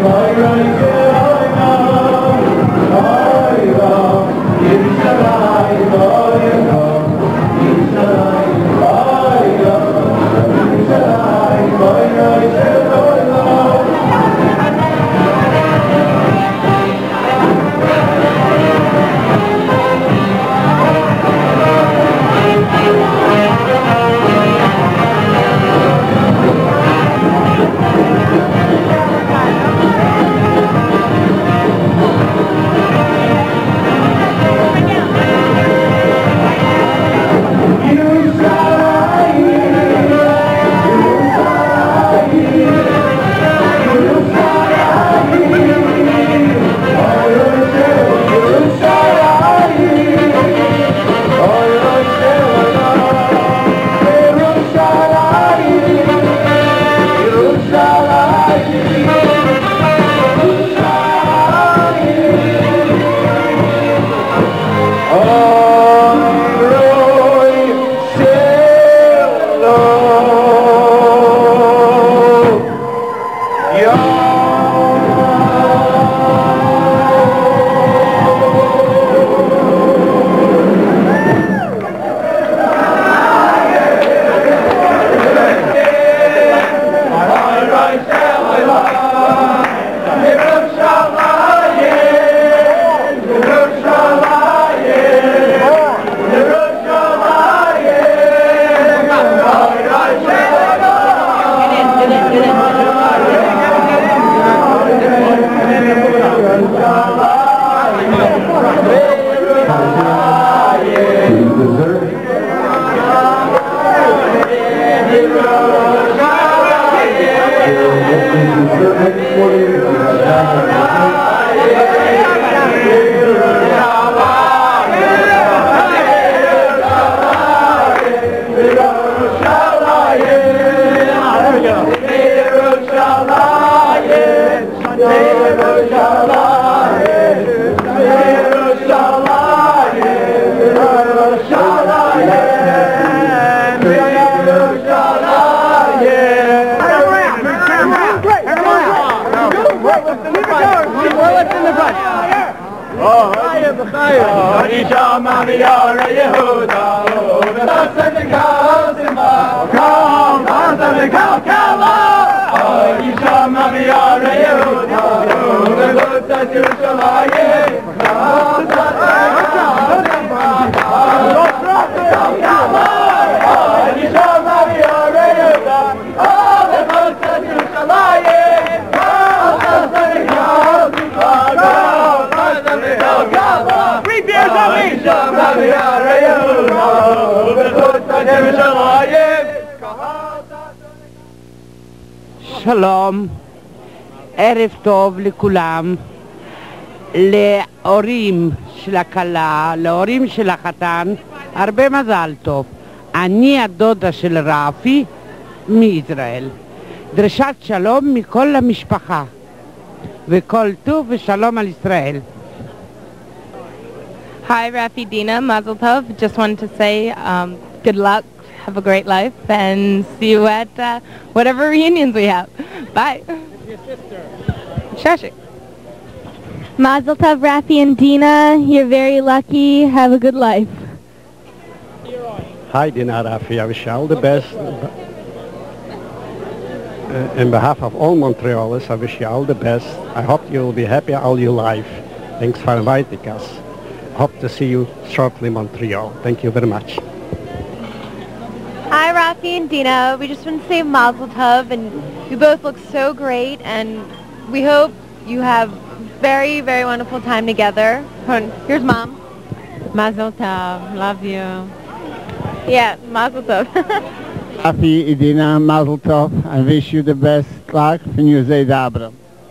I: שלום, ערב טוב לכולם, להורים של הכלה, להורים של החתן, הרבה מזל טוב. אני הדודה של רפי מישראל. דרשת שלום מכל המשפחה, וכל טוב ושלום על ישראל.
B: Hi, Raffy, Deena, Mazel Tov. Just wanted to say um, good luck, have a great life, and see you at uh, whatever reunions we have. Bye.
C: Your sister.
B: Shashik.
J: Mazel Tov, Raffy and Deena. You're very lucky. Have a good life.
K: Hi, Deena, Raffy. I wish you all the best. Uh, in behalf of all Montrealers, I wish you all the best. I hope you'll be happy all your life. Thanks for inviting us. Hope to see you shortly in Montreal. Thank you very much.
J: Hi, Raffy and Deena. We just want to say Mazel Tov, and you both look so great, and we hope you have very, very wonderful time together. Here's Mom.
B: Mazel Tov. Love you.
J: Yeah, Mazel Tov.
L: Raffy, Deena, Mazel Tov. I wish you the best luck when you say Dabra.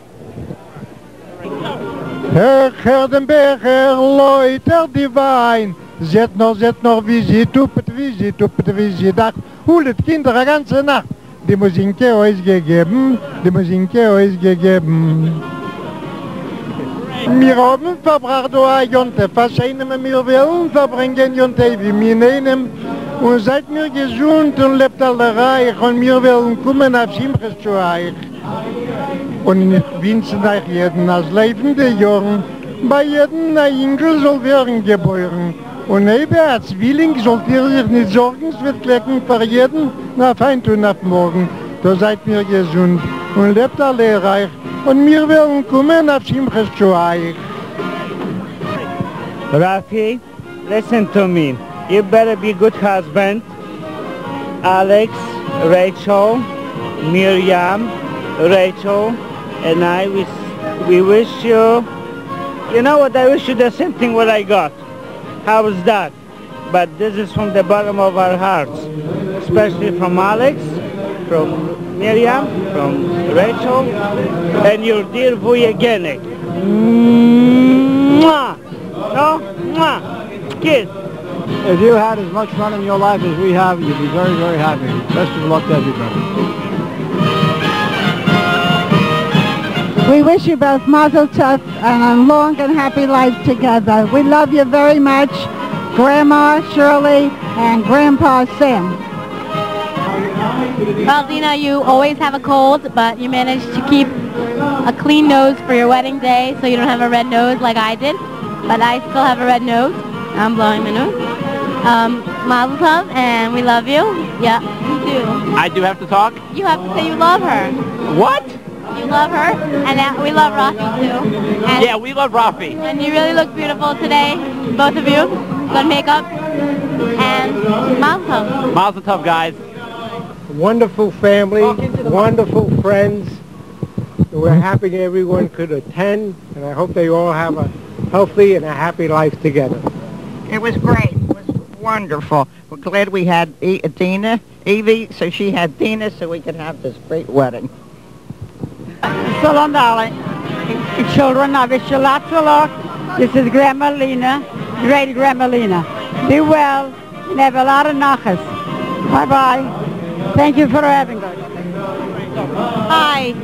F: Herr Herdenberger, Leute, divine. Zet nog, zet nog, visit op het visit, op het visitdag. Hoe het kinderen ganze nacht. Die muziekje is gegeben, die muziekje is gegeben. Wir haben verbracht, o Jonte, verschiedene wir willen verbringen, Jonte, wie wir nehmen. Und seid mir gesund und lebt alle reich, und wir wollen kommen auf Simches zu euch. Und ich wünsche euch jeden als lebende Jungen, bei jedem ein Enkel soll werden geboren. Und eben als Zwilling sollt ihr sich nicht sorgen, es wird klecken für jeden, nach Feind und nach morgen. Da seid mir gesund und lebt alle reich. Und wir werden kommen auf Simches zu euch.
D: Raffy, listen to me. You better be a good husband. Alex, Rachel, Miriam, Rachel, and I, we, we wish you, you know what, I wish you the same thing what I got. How was that? But this is from the bottom of our hearts, especially from Alex, from Miriam, from Rachel, and your dear Vuyagenik. Mwah! No? Mwah! Kiss.
M: If you had as much fun in your life as we have, you'd be very, very happy. Best of luck to everybody.
N: We wish you both mazel tov and a long and happy life together. We love you very much, Grandma Shirley and Grandpa Sam.
B: Well, Deena, you always have a cold, but you managed to keep a clean nose for your wedding day, so you don't have a red nose like I did. But I still have a red nose. I'm blowing my nose. Um, mazel tov, and we love you. Yeah, you do.
C: I do have to talk?
B: You have to say you love her.
C: What?
B: You love her, and uh, we love Raffy too. And,
C: yeah, we love Raffy.
B: And you really look beautiful today, both of you. Good makeup, and mazel tov.
C: Mazel tov, guys.
F: Wonderful family, wonderful friends. We're happy everyone could attend, and I hope they all have a healthy and a happy life together.
O: It was great. It was wonderful. We're glad we had e Deena, Evie, so she had Deena, so we could have this great wedding.
P: Shalom, darling. Children, I wish you lots of luck. This is Grandma Lena, great Grandma Lena. Be well and have a lot of nachas. Bye-bye. Thank you for having us.
Q: Hi.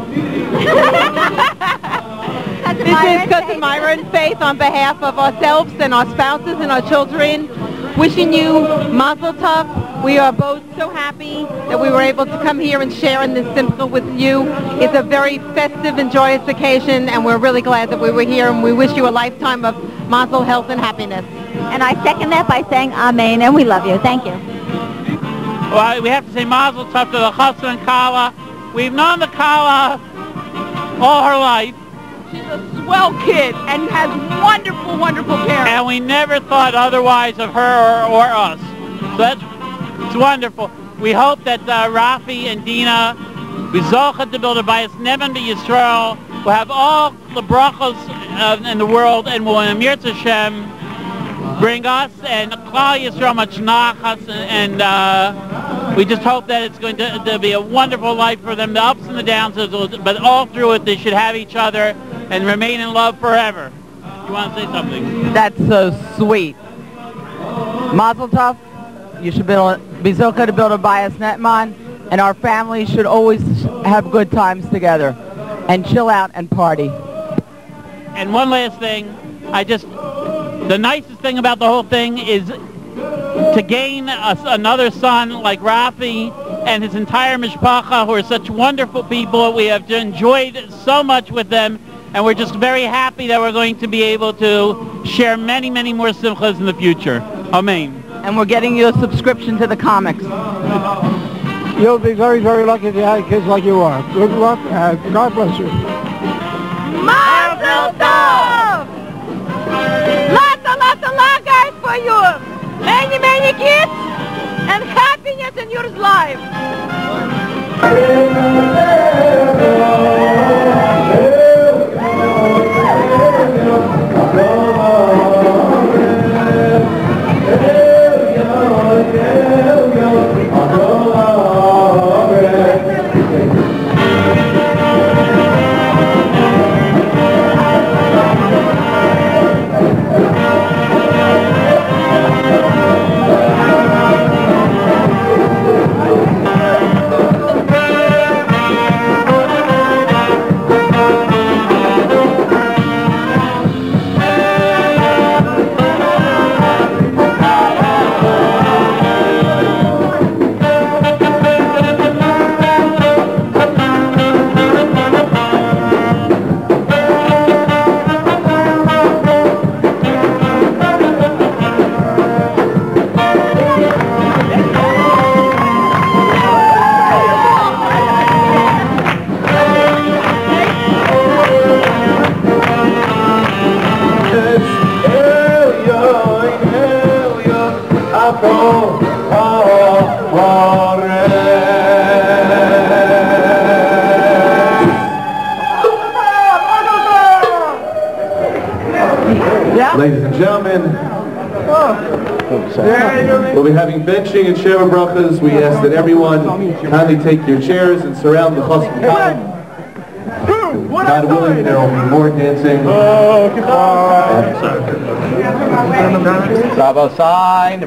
Q: This is Cousin Myra and Faith on behalf of ourselves and our spouses and our children. Wishing you mazel tov. We are both so happy that we were able to come here and share in this simcha with you. It's a very festive and joyous occasion, and we're really glad that we were here, and we wish you a lifetime of mazel, health, and happiness.
J: And I second that by saying amen, and we love you. Thank you.
C: Well, we have to say mazel tov to the chassan and Kala. We've known the Kala all her life.
Q: She's a swell kid and has wonderful, wonderful parents.
C: And we never thought otherwise of her or, or us. So that's it's wonderful. We hope that uh, Raffy and Deena, Bizocha to build a bias, Nevan be Yisrael, will have all the brachos uh, in the world, and will in Mirz Hashem bring us and Klal Yisrael much nachas, and, and uh, we just hope that it's going to, to be a wonderful life for them, the ups and the downs, but all through it they should have each other and remain in love forever. You want to say something?
R: That's so sweet. Mazel tov. You should build, be zocha to build a bias netman, and our families should always have good times together and chill out and party.
C: And one last thing, I just, the nicest thing about the whole thing is to gain a, another son like Raffy and his entire mishpacha, who are such wonderful people. We have enjoyed so much with them, and we're just very happy that we're going to be able to share many, many more simchas in the future. Amen.
R: And we're getting you a subscription to the comics.
M: You'll be very, very lucky to have kids like you are. Good luck, and God bless you.
Q: Mazel tov! Lots and lots of love, guys, for you. Many, many kids and happiness in your life.
H: Ladies and gentlemen, we'll be having benching and Sheva Brachas. We ask that everyone kindly take your chairs and surround the hospital. God willing, there will be more dancing.
E: Bravo sign,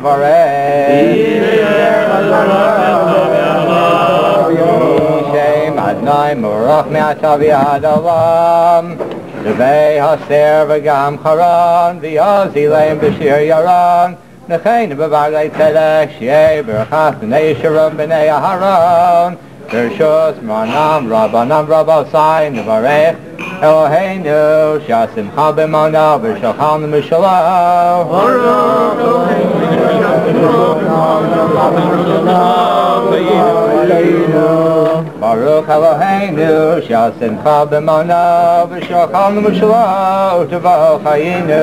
E: Shem Adnai Murach Me'atavi Adalam Devei Haser V'gam Charan V'yazileim B'shir Yaran Nechein B'varlei Tzedek Shei B'rachas B'nei Yisharim B'nei Aharon Bershos Marnam Rabbanam Rabbo Sain Nevarech Eloheinu Shasimcha B'mona V'shochan M'shalah Baruch Eloheinu Shasimcha B'mona V'shochan M'shalah U'tavo Chayinu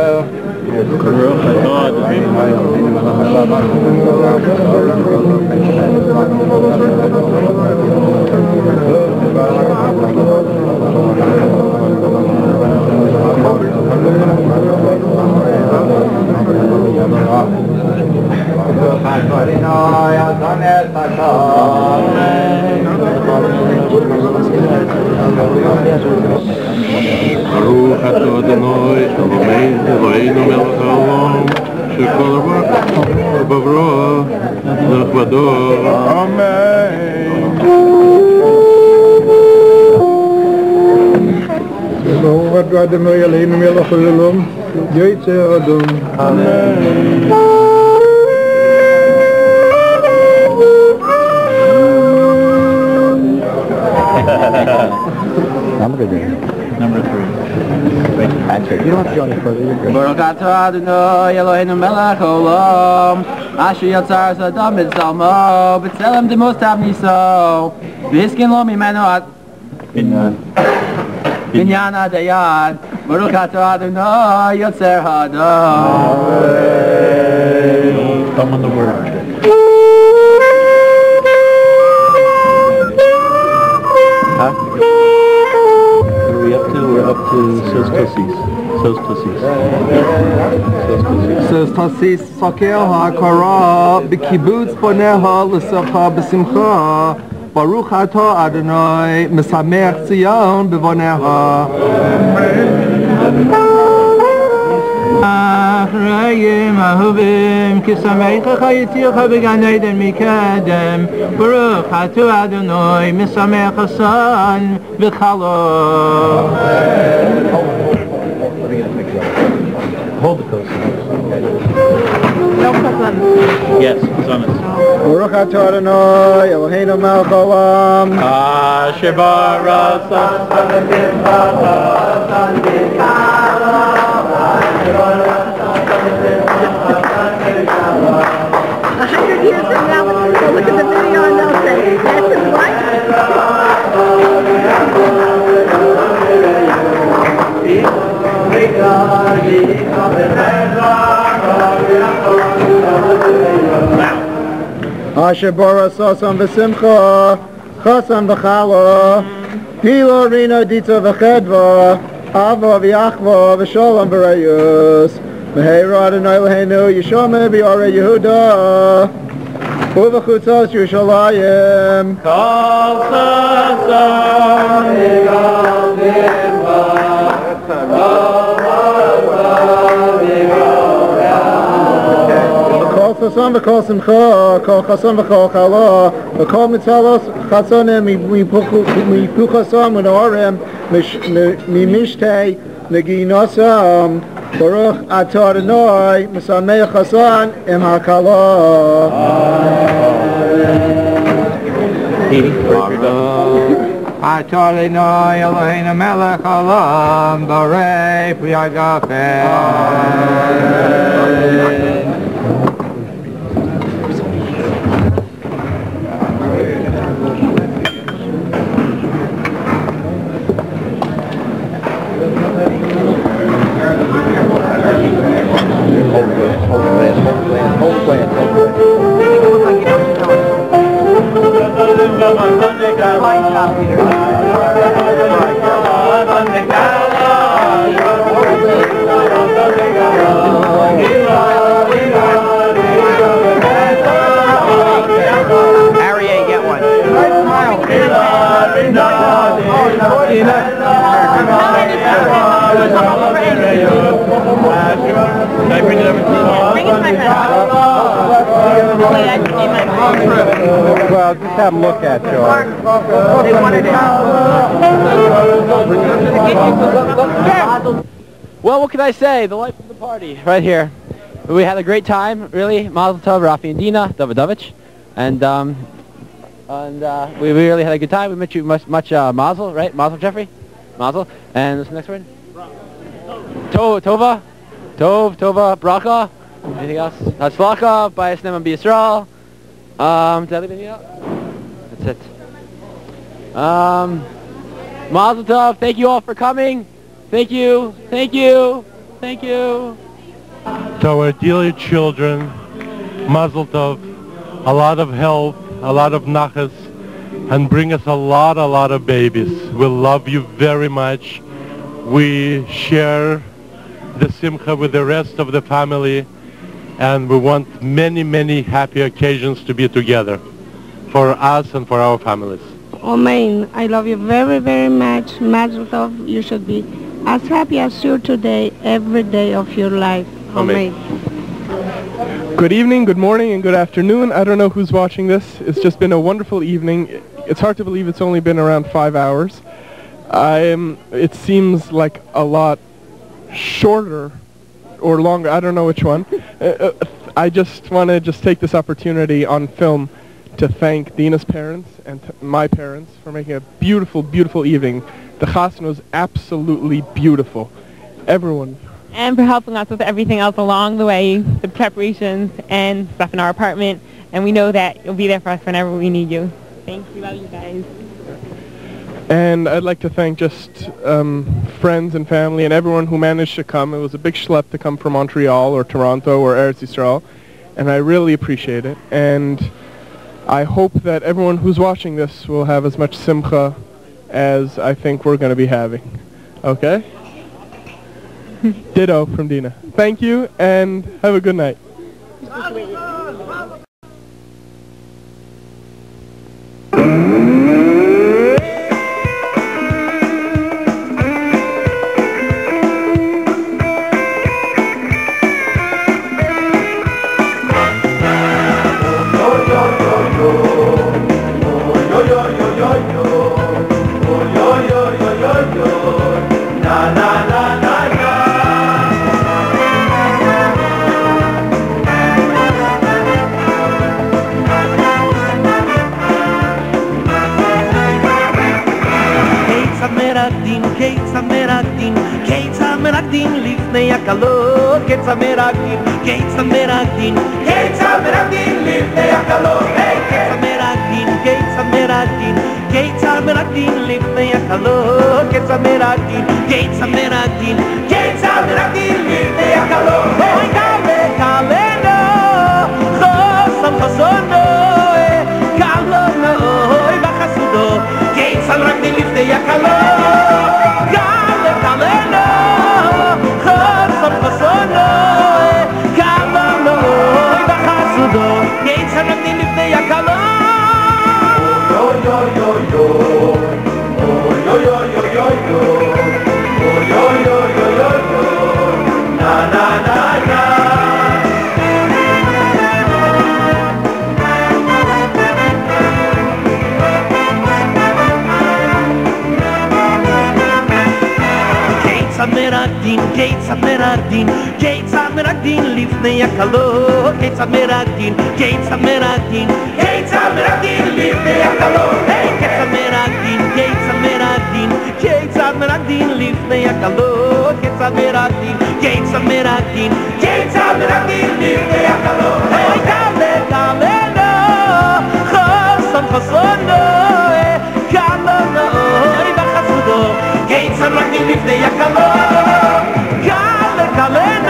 G: Baruch atah Adonai Eloheinu melech haolam shekol habrachos b'avro l'chvado. Amen.
F: Baruch atah Adonai Eloheinu melech haolam yotzei Adon. Amen.
E: Number three.
F: You don't have to go any further. You're good.
R: Baruch atah Adonai Eloheinu melech haolam asher yatzar Adam b'tzalmo b'tzelem demostav niso v'hiskin lo mimeno ad binyan adayan Baruch atah Adonai yotzer hadam.
G: Come on the word.
E: Huh?
G: We're up to, we're up to Sos Tosis. Sos Tosis.
S: Sos Tosis Sokel HaKara B'Kibbutz Poneha L'Socha B'Simcha Baruch Atah Adonai Mesamech Tzion B'Voneha.
R: Achrayim ahuvim kisamecha yitzircha b'gan eden mikadem Baruch atah Adonai mesamech hasan v'chalo.
G: Hold the coast.
C: Yes, summits.
F: Baruch atah Adonai Eloheinu melech haolam
C: Asher barasa
N: A hundred years from now, they'll look at the video and they'll say, that's his wife?
F: Asher bara sasan v'simcha chasan v'chala Pilo rino dita v'chedva Ava v'yachva v'sholom v'rayus V'heira Adonai Eloheinu Yishome b'yarei Yehuda U'v'chutzos Yerushalayim
C: Kol sasan yigal dimva
F: Kol sasan v'kol simcha Kol chasan v'kol chala V'kol mitzalos chasonim Mipuchasam u'norim Mimishtei Neginasam Baruch atah Adonai Mesamech hasan im hakala.
E: Atah Adonai Eloheinu melech haolam Borei Priyagafen.
G: Peter.
C: I bring it over to you?
Q: Bring it to my friend.
K: Well, just have them look at you.
Q: They wanted it.
T: Well, what can I say? The life of the party, right here. We had a great time, really. Mazel tov, Raffy and Deena, Davidovich, and um, and uh, we, we really had a good time. We met you much, much uh, Mazel, right? Mazel, Jeffrey, Mazel, and what's the next word? To, tova, Tov, Tova, Bracha. Anything else? Hatzlacha, Bayis Neman B'Yisrael. Um, did I leave anything out? That's it. Um, Mazel tov. Thank you all for coming. Thank you. Thank you. Thank you.
U: To our dear children, Mazel tov, a lot of health, a lot of nachas, and bring us a lot, a lot of babies. We love you very much. We share the simcha with the rest of the family, and we want many, many happy occasions to be together for us and for our families.
N: Amen. I love you very, very much. Mazel tov. You should be as happy as you today, every day of your life. Amen.
V: Good evening, good morning, and good afternoon. I don't know who's watching this. It's just been a wonderful evening. It's hard to believe it's only been around five hours. I am, it seems like a lot shorter or longer. I don't know which one. uh, I just want to just take this opportunity on film to thank Deena's parents and t my parents for making a beautiful, beautiful evening. The chasna was absolutely beautiful. Everyone.
Q: And for helping us with everything else along the way, the preparations and stuff in our apartment. And we know that you'll be there for us whenever we need you. Thank you. Love you guys.
V: And I'd like to thank just um, friends and family and everyone who managed to come. It was a big schlep to come from Montreal or Toronto or Eretz Yisrael, and I really appreciate it. And I hope that everyone who's watching this will have as much simcha as I think we're going to be having. Okay? Ditto from Deena. Thank you, and have a good night.
G: Gates of Meragdin, gates of Meragdin, gates of Meragdin, live the Yakalo. Hey, gates of Meragdin, gates of Meragdin, gates of Meragdin, live the Yakalo. Gates of Meragdin, gates of Meragdin, gates of Meragdin, live the Yakalo. Hey, Kale, Kale, no, Chosam Chosono, Kalo, no, Bachasudo, gates of Meragdin, live the Yakalo. Kale, Kale, no, Chosam Chosono. Gates of Meragdin, gates of Meragdin, lifnei Yakalo. Gates of Meragdin, gates of Meragdin, gates of Meragdin, lifnei Yakalo. Hey, gates of Meragdin, gates of Meragdin, gates of Meragdin, lifnei Yakalo. Gates of Meragdin, gates of Meragdin, gates of Meragdin, lifnei Yakalo. Hey, Kale, Kale, no, Chosam Chosono, Kalo, no, Bachasudo. Gates of Meragdin, lifnei Yakalo. Kale, Kale,